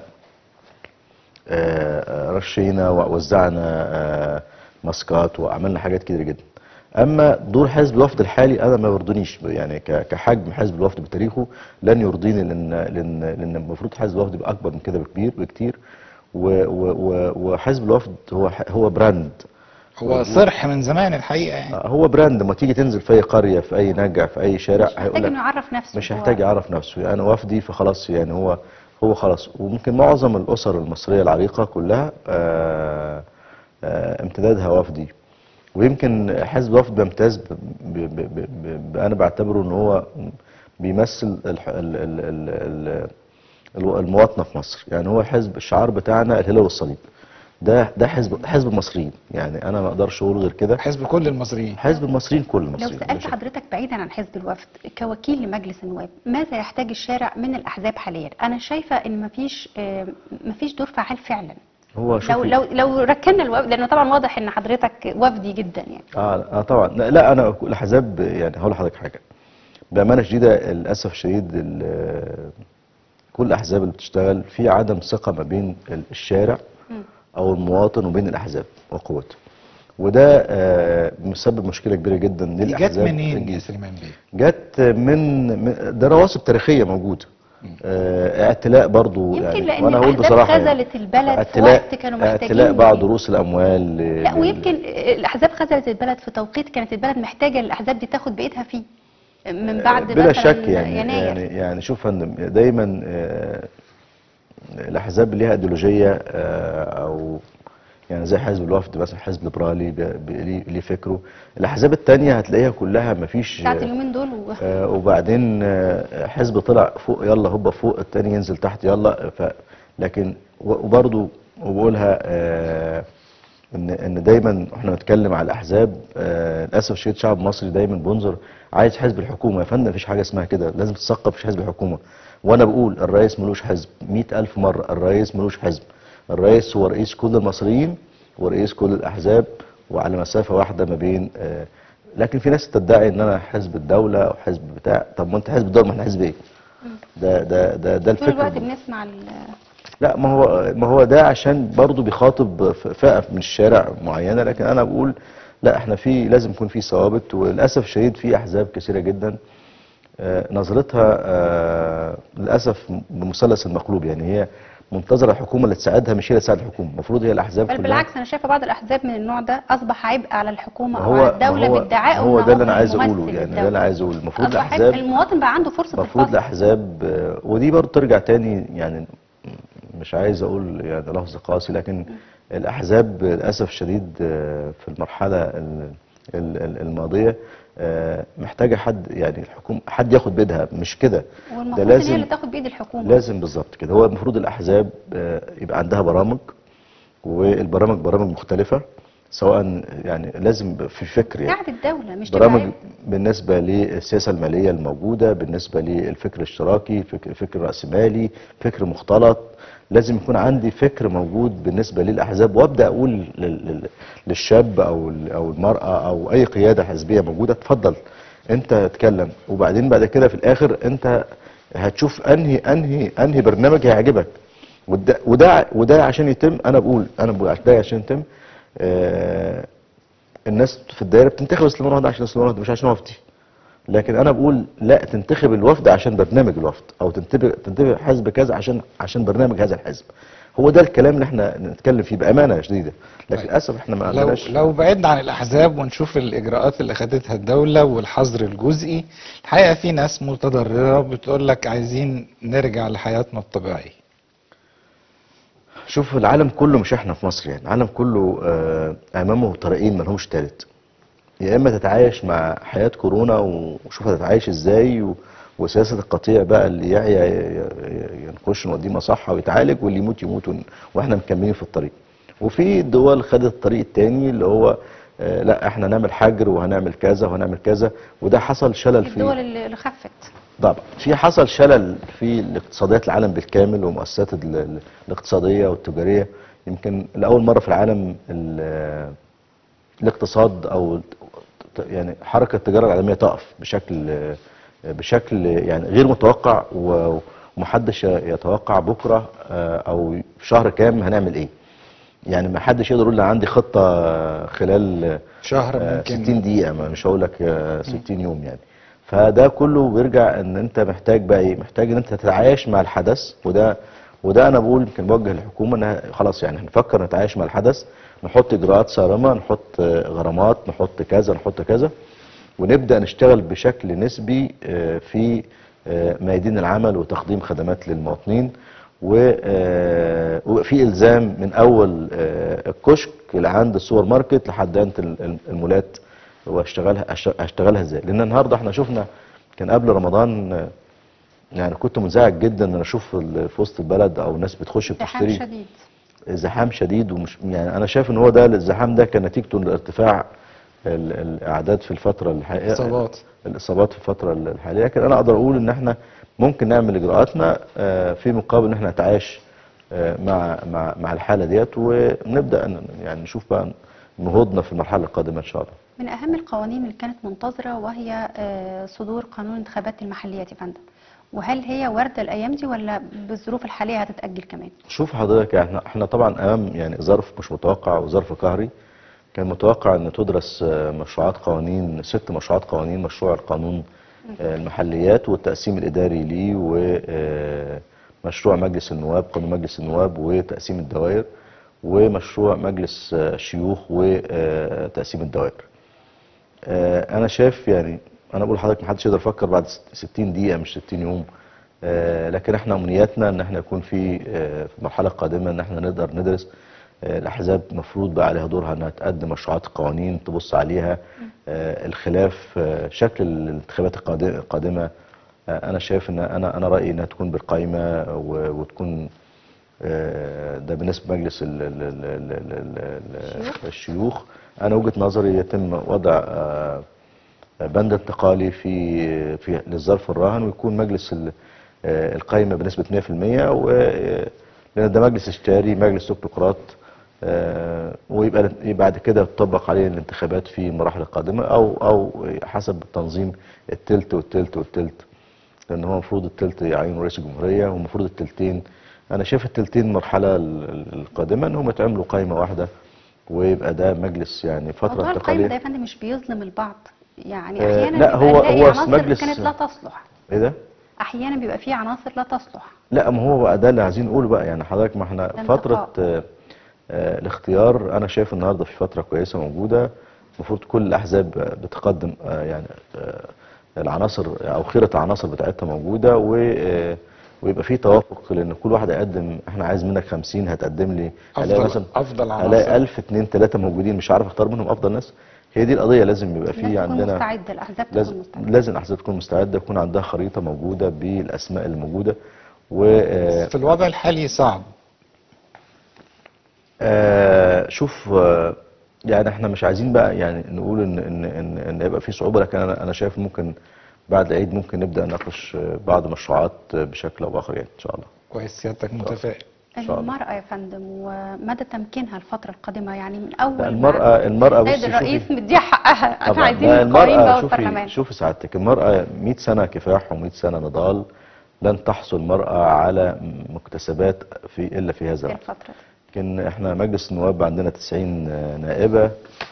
آه، آه، رشينا ووزعنا آه، ماسكات وعملنا حاجات كتير جدا. اما دور حزب الوفد الحالي انا ما يرضينيش، يعني ك- كحجم حزب الوفد بتاريخه لن يرضيني، لان لان لان المفروض حزب الوفد يبقى اكبر من كده بكبير بكتير. و- و- و- وحزب الوفد هو ح- هو براند، هو صرح من زمان الحقيقه يعني. هو براند. لما تيجي تنزل في اي قريه في اي نجع في اي شارع محتاج هيقول لك انه يعرف نفسه. مش هو- هيحتاج يعرف نفسه، يعني انا وفدي فخلاص، يعني هو هو خلاص. وممكن معظم الاسر المصريه العريقه كلها آه، آه، امتدادها وفدي. ويمكن حزب الوفد بيمتاز ب- ب- ب- ب- ب- انا بعتبره ان هو بيمثل الح- ال- ال- ال- ال- الو- المواطنه في مصر. يعني هو حزب الشعار بتاعنا الهلال والصليب. ده ده حزب حزب المصريين، يعني انا ما اقدرش اقول غير كده. حزب كل المصريين. حزب المصريين كل لو المصريين. سألت حضرتك بعيدا عن حزب الوفد كوكيل لمجلس النواب، ماذا يحتاج الشارع من الأحزاب حاليا؟ أنا شايفة إن مفيش آه، مفيش دور فعال فعلا. هو لو شوفي لو لو ركننا الوفد، لأنه طبعا واضح إن حضرتك وفدي جدا يعني. اه اه طبعا. لا, لا انا الاحزاب، يعني هقول لحضرتك حاجه بامانه شديده، للاسف الشديد ال- كل الاحزاب اللي بتشتغل في عدم ثقه ما بين الشارع او المواطن وبين الاحزاب وقوتها، وده آه، مسبب مشكله كبيره جدا دي جت للاحزاب. منين يا سليمان بيه؟ جت من من- ده رواسب تاريخيه موجوده. آه، اعتلاء برضو يمكن يعني، لأن وانا هقول الأحزاب بصراحه يعني خذلت البلد في اعتلاء وقت كانوا محتاجين. اعتلاء بعض رؤوس الاموال ل- لا، ل- ويمكن الأحزاب خذلت البلد في توقيت كانت البلد محتاجة الأحزاب دي تاخد بإيدها فيه من بعد بلا مثلا شك يعني يناير. يعني يعني شوف يا فندم، دايما آه، الاحزاب اللي ليها ايديولوجيه آه، او يعني زي حزب الوفد مثلا، حزب ليبرالي بي- بي- ليه ليه فكره. الاحزاب التانية هتلاقيها كلها مفيش بتاعت اليومين دول و... آه، وبعدين آه، حزب طلع فوق يلا هوبا فوق، التاني ينزل تحت يلا. ف لكن و- وبرضو وبقولها آه، ان ان دايما احنا بنتكلم على الاحزاب، آه، للاسف الشديد الشعب المصري دايما بينظر عايز حزب الحكومه. يا فندم مفيش حاجه اسمها كده، لازم تثقف في حزب الحكومه. وانا بقول الرئيس ملوش حزب مئة الف مره، الرئيس ملوش حزب. الرئيس هو رئيس كل المصريين ورئيس كل الاحزاب، وعلى مسافه واحده ما بين آه، لكن في ناس تدعي ان انا حزب الدوله او حزب بتاع. طب ما انت حزب الدوله، ما احنا حزب ايه؟ ده ده ده ده طول الوقت الفكر. بنسمع ال... لا ما هو ما هو ده عشان برضه بيخاطب ف- فئه من الشارع معينه، لكن انا بقول لا، احنا في لازم يكون في ثوابت. وللاسف الشديد في احزاب كثيره جدا آه، نظرتها آه، للاسف بمثلث المقلوب، يعني هي منتظره الحكومه اللي تساعدها، مش هي اللي تساعد الحكومه. المفروض هي الاحزاب بل كلها. بالعكس، انا شايفه بعض الاحزاب من النوع ده اصبح عبء على الحكومه او هو على الدوله هو بادعائه هو إن ده اللي انا عايز ممثل اقوله، يعني ده اللي للدولة. انا عايز اقوله. المفروض اصبح الاحزاب المواطن بقى عنده فرصه المفروض الفصل. الاحزاب آه، ودي برضه ترجع تاني، يعني مش عايز اقول يعني لفظ قاسي، لكن الاحزاب للاسف الشديد آه، في المرحله ال- ال- ال- الماضيه آه، محتاجه حد، يعني الحكومه حد ياخد بيدها، مش كده. ده والمفروض ان هي لازم اللي تاخد بايد الحكومه. لازم بالظبط كده. هو المفروض الاحزاب آه، يبقى عندها برامج، والبرامج برامج مختلفه، سواء يعني لازم يبقى في فكر يعني تساعد الدوله مش برامج تبقى بالنسبه للسياسه الماليه الموجوده، بالنسبه للفكر الاشتراكي، فكر فكر راسمالي، فكر مختلط. لازم يكون عندي فكر موجود بالنسبه للاحزاب، وابدا اقول لل- لل- للشاب او ال- او المراه او اي قياده حزبيه موجوده، اتفضل انت اتكلم، وبعدين بعد كده في الاخر انت هتشوف انهي انهي انهي برنامج هيعجبك. وده وده وده عشان يتم، انا بقول انا بقول عشان ده عشان يتم آه الناس في الدايره بتنتخب اسلام واحد عشان اسلام واحد، مش عشان وفدي. لكن انا بقول لا، تنتخب الوفد عشان برنامج الوفد، او تنتخب تنتخب حزب كذا عشان عشان برنامج هذا الحزب. هو ده الكلام اللي احنا نتكلم فيه بامانه شديده، لكن للاسف احنا ما لو عندناش. لو بعدنا عن الاحزاب ونشوف الاجراءات اللي خدتها الدوله والحظر الجزئي، الحقيقه في ناس متضرره بتقول لك عايزين نرجع لحياتنا الطبيعيه. شوف العالم كله، مش احنا في مصر، يعني العالم كله آه، امامه طريقين ما لهمش تالت. يا اما تتعايش مع حياه كورونا وشوف هتتعايش ازاي، و... وسياسه القطيع بقى، اللي يعيا ي- ي- نخش نوديه مصحه ويتعالج، واللي يموت يموت، ون- واحنا مكملين في الطريق. وفي دول خدت الطريق التاني اللي هو آه، لا احنا نعمل حجر وهنعمل كذا وهنعمل كذا، وده حصل شلل في الدول اللي اللي خفت. طبعا. في حصل شلل في الاقتصاديات العالم بالكامل ومؤسسات ال- ال- الاقتصاديه والتجاريه. يمكن لاول مره في العالم ال- الاقتصاد او ت- يعني حركه التجاره العالميه تقف بشكل بشكل يعني غير متوقع، و- ومحدش يتوقع بكره آه، او في شهر كام هنعمل ايه. يعني ما حدش يقدر يقول لي عندي خطه خلال شهر آه، ممكن. ستين دقيقه، ما- مش هقول لك آه، ستين يوم يعني. فده كله بيرجع ان انت محتاج بقى ايه، محتاج ان انت تتعايش مع الحدث. وده وده انا بقول يمكن بوجه للحكومه انها خلاص يعني نفكر نتعايش مع الحدث، نحط اجراءات صارمه، نحط آه، غرامات، نحط كذا نحط كذا، ونبدا نشتغل بشكل نسبي آه، في آه، ميادين العمل وتقديم خدمات للمواطنين. و- آه، وفي الزام من اول آه، الكشك لعند السوبر ماركت لحد انت المولات، واشتغلها أش- اشتغلها ازاي. لان النهارده احنا شفنا كان قبل رمضان آه، يعني كنت منزعج جدا ان اشوف ال- في وسط البلد او ناس بتخش زحام بتشتري شديد. زحام شديد. ومش يعني انا شايف ان هو ده الزحام ده كان نتيجته الارتفاع ال- الاعداد في الفتره الحقيقيه، إصابات. الاصابات في الفتره الحاليه. لكن انا اقدر اقول ان احنا ممكن نعمل اجراءاتنا آه، في مقابل ان احنا نتعايش آه، مع مع مع الحاله ديت، ونبدا ن- يعني نشوف بقى نهوضنا في المرحله القادمه ان شاء الله. من أهم القوانين اللي كانت منتظرة وهي آه، صدور قانون انتخابات المحليات يا فندم، وهل هي واردة الأيام دي ولا بالظروف الحالية هتتأجل كمان؟ شوف حضرتك، احنا احنا طبعا امام يعني ظرف مش متوقع وظرف قهري. كان متوقع ان تدرس آه، مشروعات قوانين، ست مشروعات قوانين، مشروع القانون آه، المحليات والتقسيم الاداري ليه، ومشروع مجلس النواب، قانون مجلس النواب وتقسيم الدوائر، ومشروع مجلس آه، الشيوخ وتقسيم الدوائر. آه، انا شايف يعني انا بقول لحضرتك محدش يقدر يفكر بعد ستين دقيقه مش ستين يوم. آه، لكن احنا امنياتنا ان احنا يكون في آه، في المرحله القادمه ان احنا نقدر ندرس. آه، الاحزاب مفروض بقى عليها دورها انها تقدم مشروعات القوانين تبص عليها. آه، الخلاف آه، شكل الانتخابات القادم- القادمه. آه، انا شايف ان انا انا رايي انها تكون بالقائمه و- وتكون آه، ده بالنسبه لمجلس ال- ال- ال- ال- ال- ال- الشيوخ. انا وجهه نظري يتم وضع آه، بند انتقالي في في للظرف الراهن، ويكون مجلس ال- آه، القايمه بنسبه مية في المية، و آه، لان ده مجلس اشتاري، مجلس تكنوقراط. آه، ويبقى يبقى بعد كده تطبق عليه الانتخابات في المراحل القادمه، او او حسب التنظيم التلت والتلت والتلت، لان هو المفروض التلت يعين رئيس الجمهوريه، والمفروض التلتين. انا شايف التلتين المرحله ال- ال- القادمه انهم يتعملوا قايمه واحده، ويبقى ده مجلس يعني فتره موضوع القائمة ده انتقاليه. يا فندم مش بيظلم البعض؟ يعني آه، أحيانا لا، بيبقى هو- نلاقي هو عناصر مجلس- كانت لا تصلح. ايه ده؟ أحيانا بيبقى فيه عناصر لا تصلح. لا، ما هو بقى ده اللي عايزين نقوله بقى. يعني حضرتك ما احنا انتقاء. فتره آه، آه، الاختيار انا شايف النهارده في فتره كويسه موجوده. المفروض كل الاحزاب بتقدم آه، يعني آه، العناصر او خيره العناصر بتاعتها موجوده، و آه، ويبقى في توافق، لان كل واحد هيقدم. احنا عايز منك خمسين، هتقدم لي هلاقي أفضل- مثلا أفضل عناصر. هلاقي ألف اتنين ثلاثه موجودين، مش عارف اختار منهم افضل ناس. هي دي القضيه، لازم يبقى في الناس تكون عندنا مستعدة، الأحزاب تكون لازم مستعدة. لازم الاحزاب تكون مستعده، يكون عندها خريطه موجوده بالاسماء الموجوده. و آه، في الوضع الحالي صعب. آه شوف آه يعني احنا مش عايزين بقى يعني نقول ان ان ان, إن يبقى في صعوبه، لكن انا انا شايف ممكن بعد العيد ممكن نبدا نناقش آه، بعض المشروعات آه، بشكل او باخر يعني ان شاء الله. كويس، سيادتك متفائل. إن شاء الله. المرأة يا فندم ومدى تمكينها الفترة القادمة، يعني من أول لا، ما المرأة المرأة السيد بصي الرئيس شوفي مديها حقها، احنا طبعا. عايزين لا، القوانين بقى المرأة شوفي والبرلمان. شوفي سعادتك، المرأة مية سنة كفاح و100 سنة نضال. لن تحصل المرأة على مكتسبات في الا في هذا في الوقت. الفترة دي. لكن احنا مجلس النواب عندنا تسعين نائبة.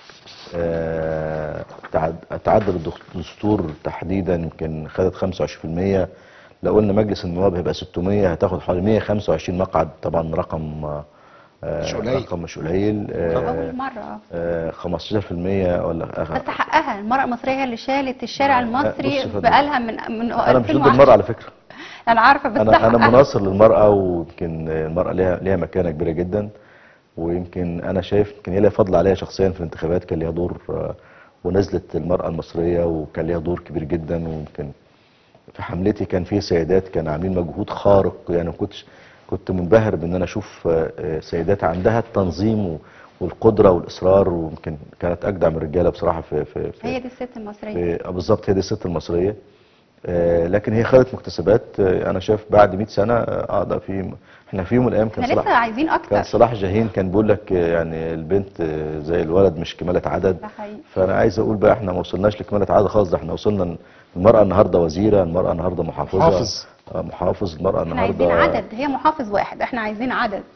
آه، تعد- تعدل الدستور تحديدا يمكن خدت خمسة وعشرين في المية. لو قلنا مجلس النواب هيبقى ستمية، هتاخد حوالي مية وخمسة وعشرين مقعد. طبعا رقم آه، مش قليل. رقم مش قليل. أول مرة. آه، خمستاشر في المية ولا بس حقها، المرأة المصرية هي اللي شالت الشارع المصري بص يا فندم، بقالها من من انا مش ضد ألفين وعشرة. المرأة على فكرة. أنا عارفة بس ده انا انا حقها. مناصر للمرأة، ويمكن المرأة ليها ليها مكانة كبيرة جدا. ويمكن انا شايف يمكن هي لها فضل عليها شخصيا في الانتخابات، كان ليها دور آه، ونزلت المرأة المصرية وكان ليها دور كبير جدا. ويمكن في حملتي كان في سيدات كانوا عاملين مجهود خارق. يعني كنتش كنت منبهر بان انا اشوف آه، آه، سيدات عندها التنظيم و- والقدرة والاصرار، ويمكن كانت اجدع من الرجالة بصراحة في في, في هي دي الست المصرية. في- آه، بالظبط، هي دي الست المصريه. آه، لكن هي خدت مكتسبات. آه، انا شايف بعد مية سنه آه، اقدر في احنا في يوم من الايام كان احنا لسه صلاح عايزين كان أكتر. صلاح جاهين كان بيقول لك آه، يعني البنت آه، زي الولد مش كماله عدد. ده حقيقي. فانا عايز اقول بقى احنا ما وصلناش لكماله عدد خالص، ده احنا وصلنا المراه النهارده وزيره، المراه النهارده محافظه، محافظ. آه، محافظ، المراه احنا عايزين النهارده عدد، هي محافظ واحد، احنا عايزين عدد.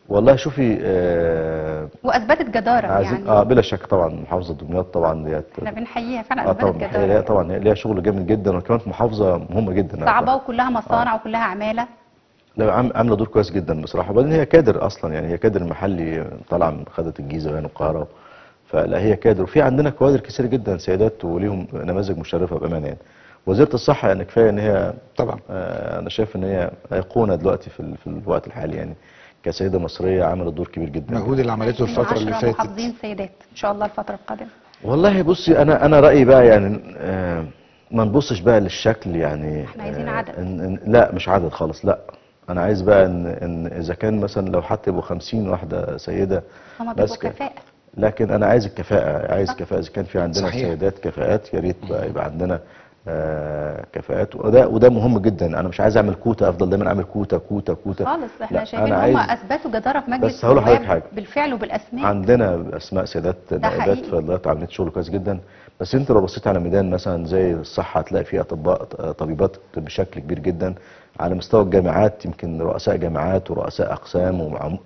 والله شوفي آه واثبتت جداره عايزين يعني. اه بلا شك طبعا محافظه دمياط طبعا ديت احنا بنحييها فعلا، اه اثبتت طبعا جداره ليها طبعا ليها شغل جامد جدا، وكمان في محافظه مهمه جدا. صعبه وكلها مصانع وكلها عماله. لا عام- عامله دور كويس جدا بصراحه، وبعدين هي كادر اصلا، يعني هي كادر محلي طالعه من خدت الجيزه وهنا القاهره، فلا هي كادر. وفي عندنا كوادر كتير جدا سيدات وليهم نماذج مشرفه بامانه يعني. وزيره الصحه يعني كفايه ان هي طبعا آه انا شايف ان هي ايقونه دلوقتي في, ال- في الوقت الحالي يعني، كسيده مصريه عملت دور كبير جدا. المجهود اللي عملته الفتره اللي عشرة فاتت. محافظين سيدات ان شاء الله الفتره القادمه. والله بصي انا انا رايي بقى يعني آه ما نبصش بقى للشكل يعني. احنا عايزين آه عدد. إن إن لا مش عدد خالص، لا انا عايز بقى ان ان اذا كان مثلا لو حتى يبقوا خمسين واحده سيده هما بيبقوا ماسكه، كفاءه. لكن انا عايز الكفاءه، عايز صح. كفاءه. اذا كان في عندنا صحيح. سيدات كفاءات يا ريت بقى يبقى عندنا آه كفاءات، وده وده مهم جدا. انا مش عايز اعمل كوتا، افضل دايما اعمل كوتا كوتا كوتا خالص احنا لا، شايفين أنا هم عايز- اثبتوا جداره في مجلس بس هقول لحضرتك النواب حاجة. بالفعل وبالاسماء. عندنا اسماء سيدات نائبات حقيقي. فضلات عملت شغل كويس جدا، بس انت لو بصيت على ميدان مثلا زي الصحه هتلاقي فيه اطباء طبيبات بشكل كبير جدا. على مستوى الجامعات يمكن رؤساء جامعات ورؤساء اقسام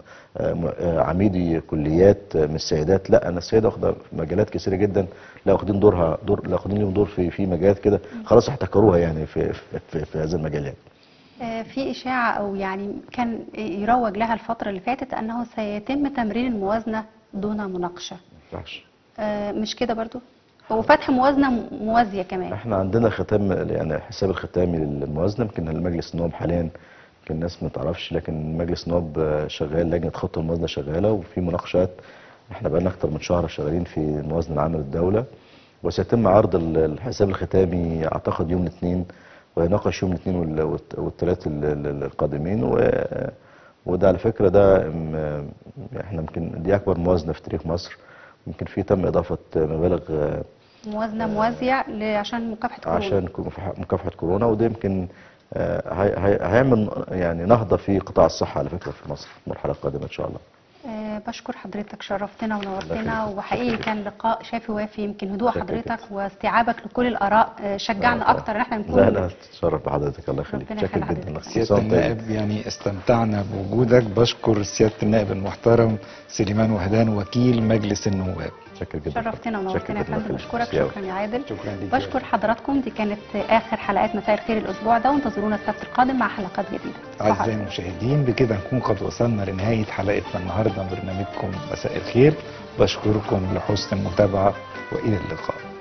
وعميدي كليات من السيدات. لا انا السيده واخده في مجالات كثيره جدا، لا واخدين دورها دور، لا واخدين لهم دور في في مجالات كده خلاص احتكروها يعني في في, في, في هذا المجال يعني. آه، في إشاعة أو يعني كان يروج لها الفترة اللي فاتت أنه سيتم تمرير الموازنة دون مناقشة. وحش. آه، مش كده برضو؟ وفتح موازنة موازية كمان. احنا عندنا ختام يعني الحساب الختامي للموازنه، يمكن المجلس النواب حاليا يمكن الناس ما تعرفش، لكن مجلس النواب شغال، لجنه خطه الموازنه شغاله وفي مناقشات. احنا بقالنا اكتر من شهر شغالين في الموازنه العامه للدوله، وسيتم عرض الحساب الختامي اعتقد يوم الاثنين، ويناقش يوم الاثنين والثلاث القادمين. و وده على فكره ده م- احنا يمكن دي اكبر موازنه في تاريخ مصر، يمكن في تم اضافه مبالغ موازنة موازية ل- عشان مكافحة كورونا. عشان كو- مكافحه كورونا، وده يمكن آه، هي- هي- هيعمل يعني نهضه في قطاع الصحه على فكره في مصر في المرحله القادمه ان شاء الله. آه، بشكر حضرتك، شرفتنا الله ونورتنا، يخليك. وحقيقي كان لقاء شافي وافي. يمكن هدوء شكرا حضرتك واستيعابك لكل الآراء آه، شجعنا أكتر إن احنا نكون لا لا تشرف بحضرتك، الله يخليك. ربنا شكرا يخلي جدا. سيادة صوت طيب. النائب يعني استمتعنا بوجودك. بشكر سيادة النائب المحترم سليمان وهدان وكيل مجلس النواب. شكرا جدا. شرفتنا ونورتنا يا فندم. بشكرك، سيادة. شكرا يا عادل. شكرا ليك. بشكر حضراتكم. دي كانت آخر حلقات مساء الخير الأسبوع ده، وانتظرونا السبت القادم مع حلقات جديدة. أعزائي المشاهدين بكده نكون قد وصلنا لنهاية حلقتنا النهاردة من برنامجكم مساء الخير. بشكركم لحسن المتابعة وإلى اللقاء.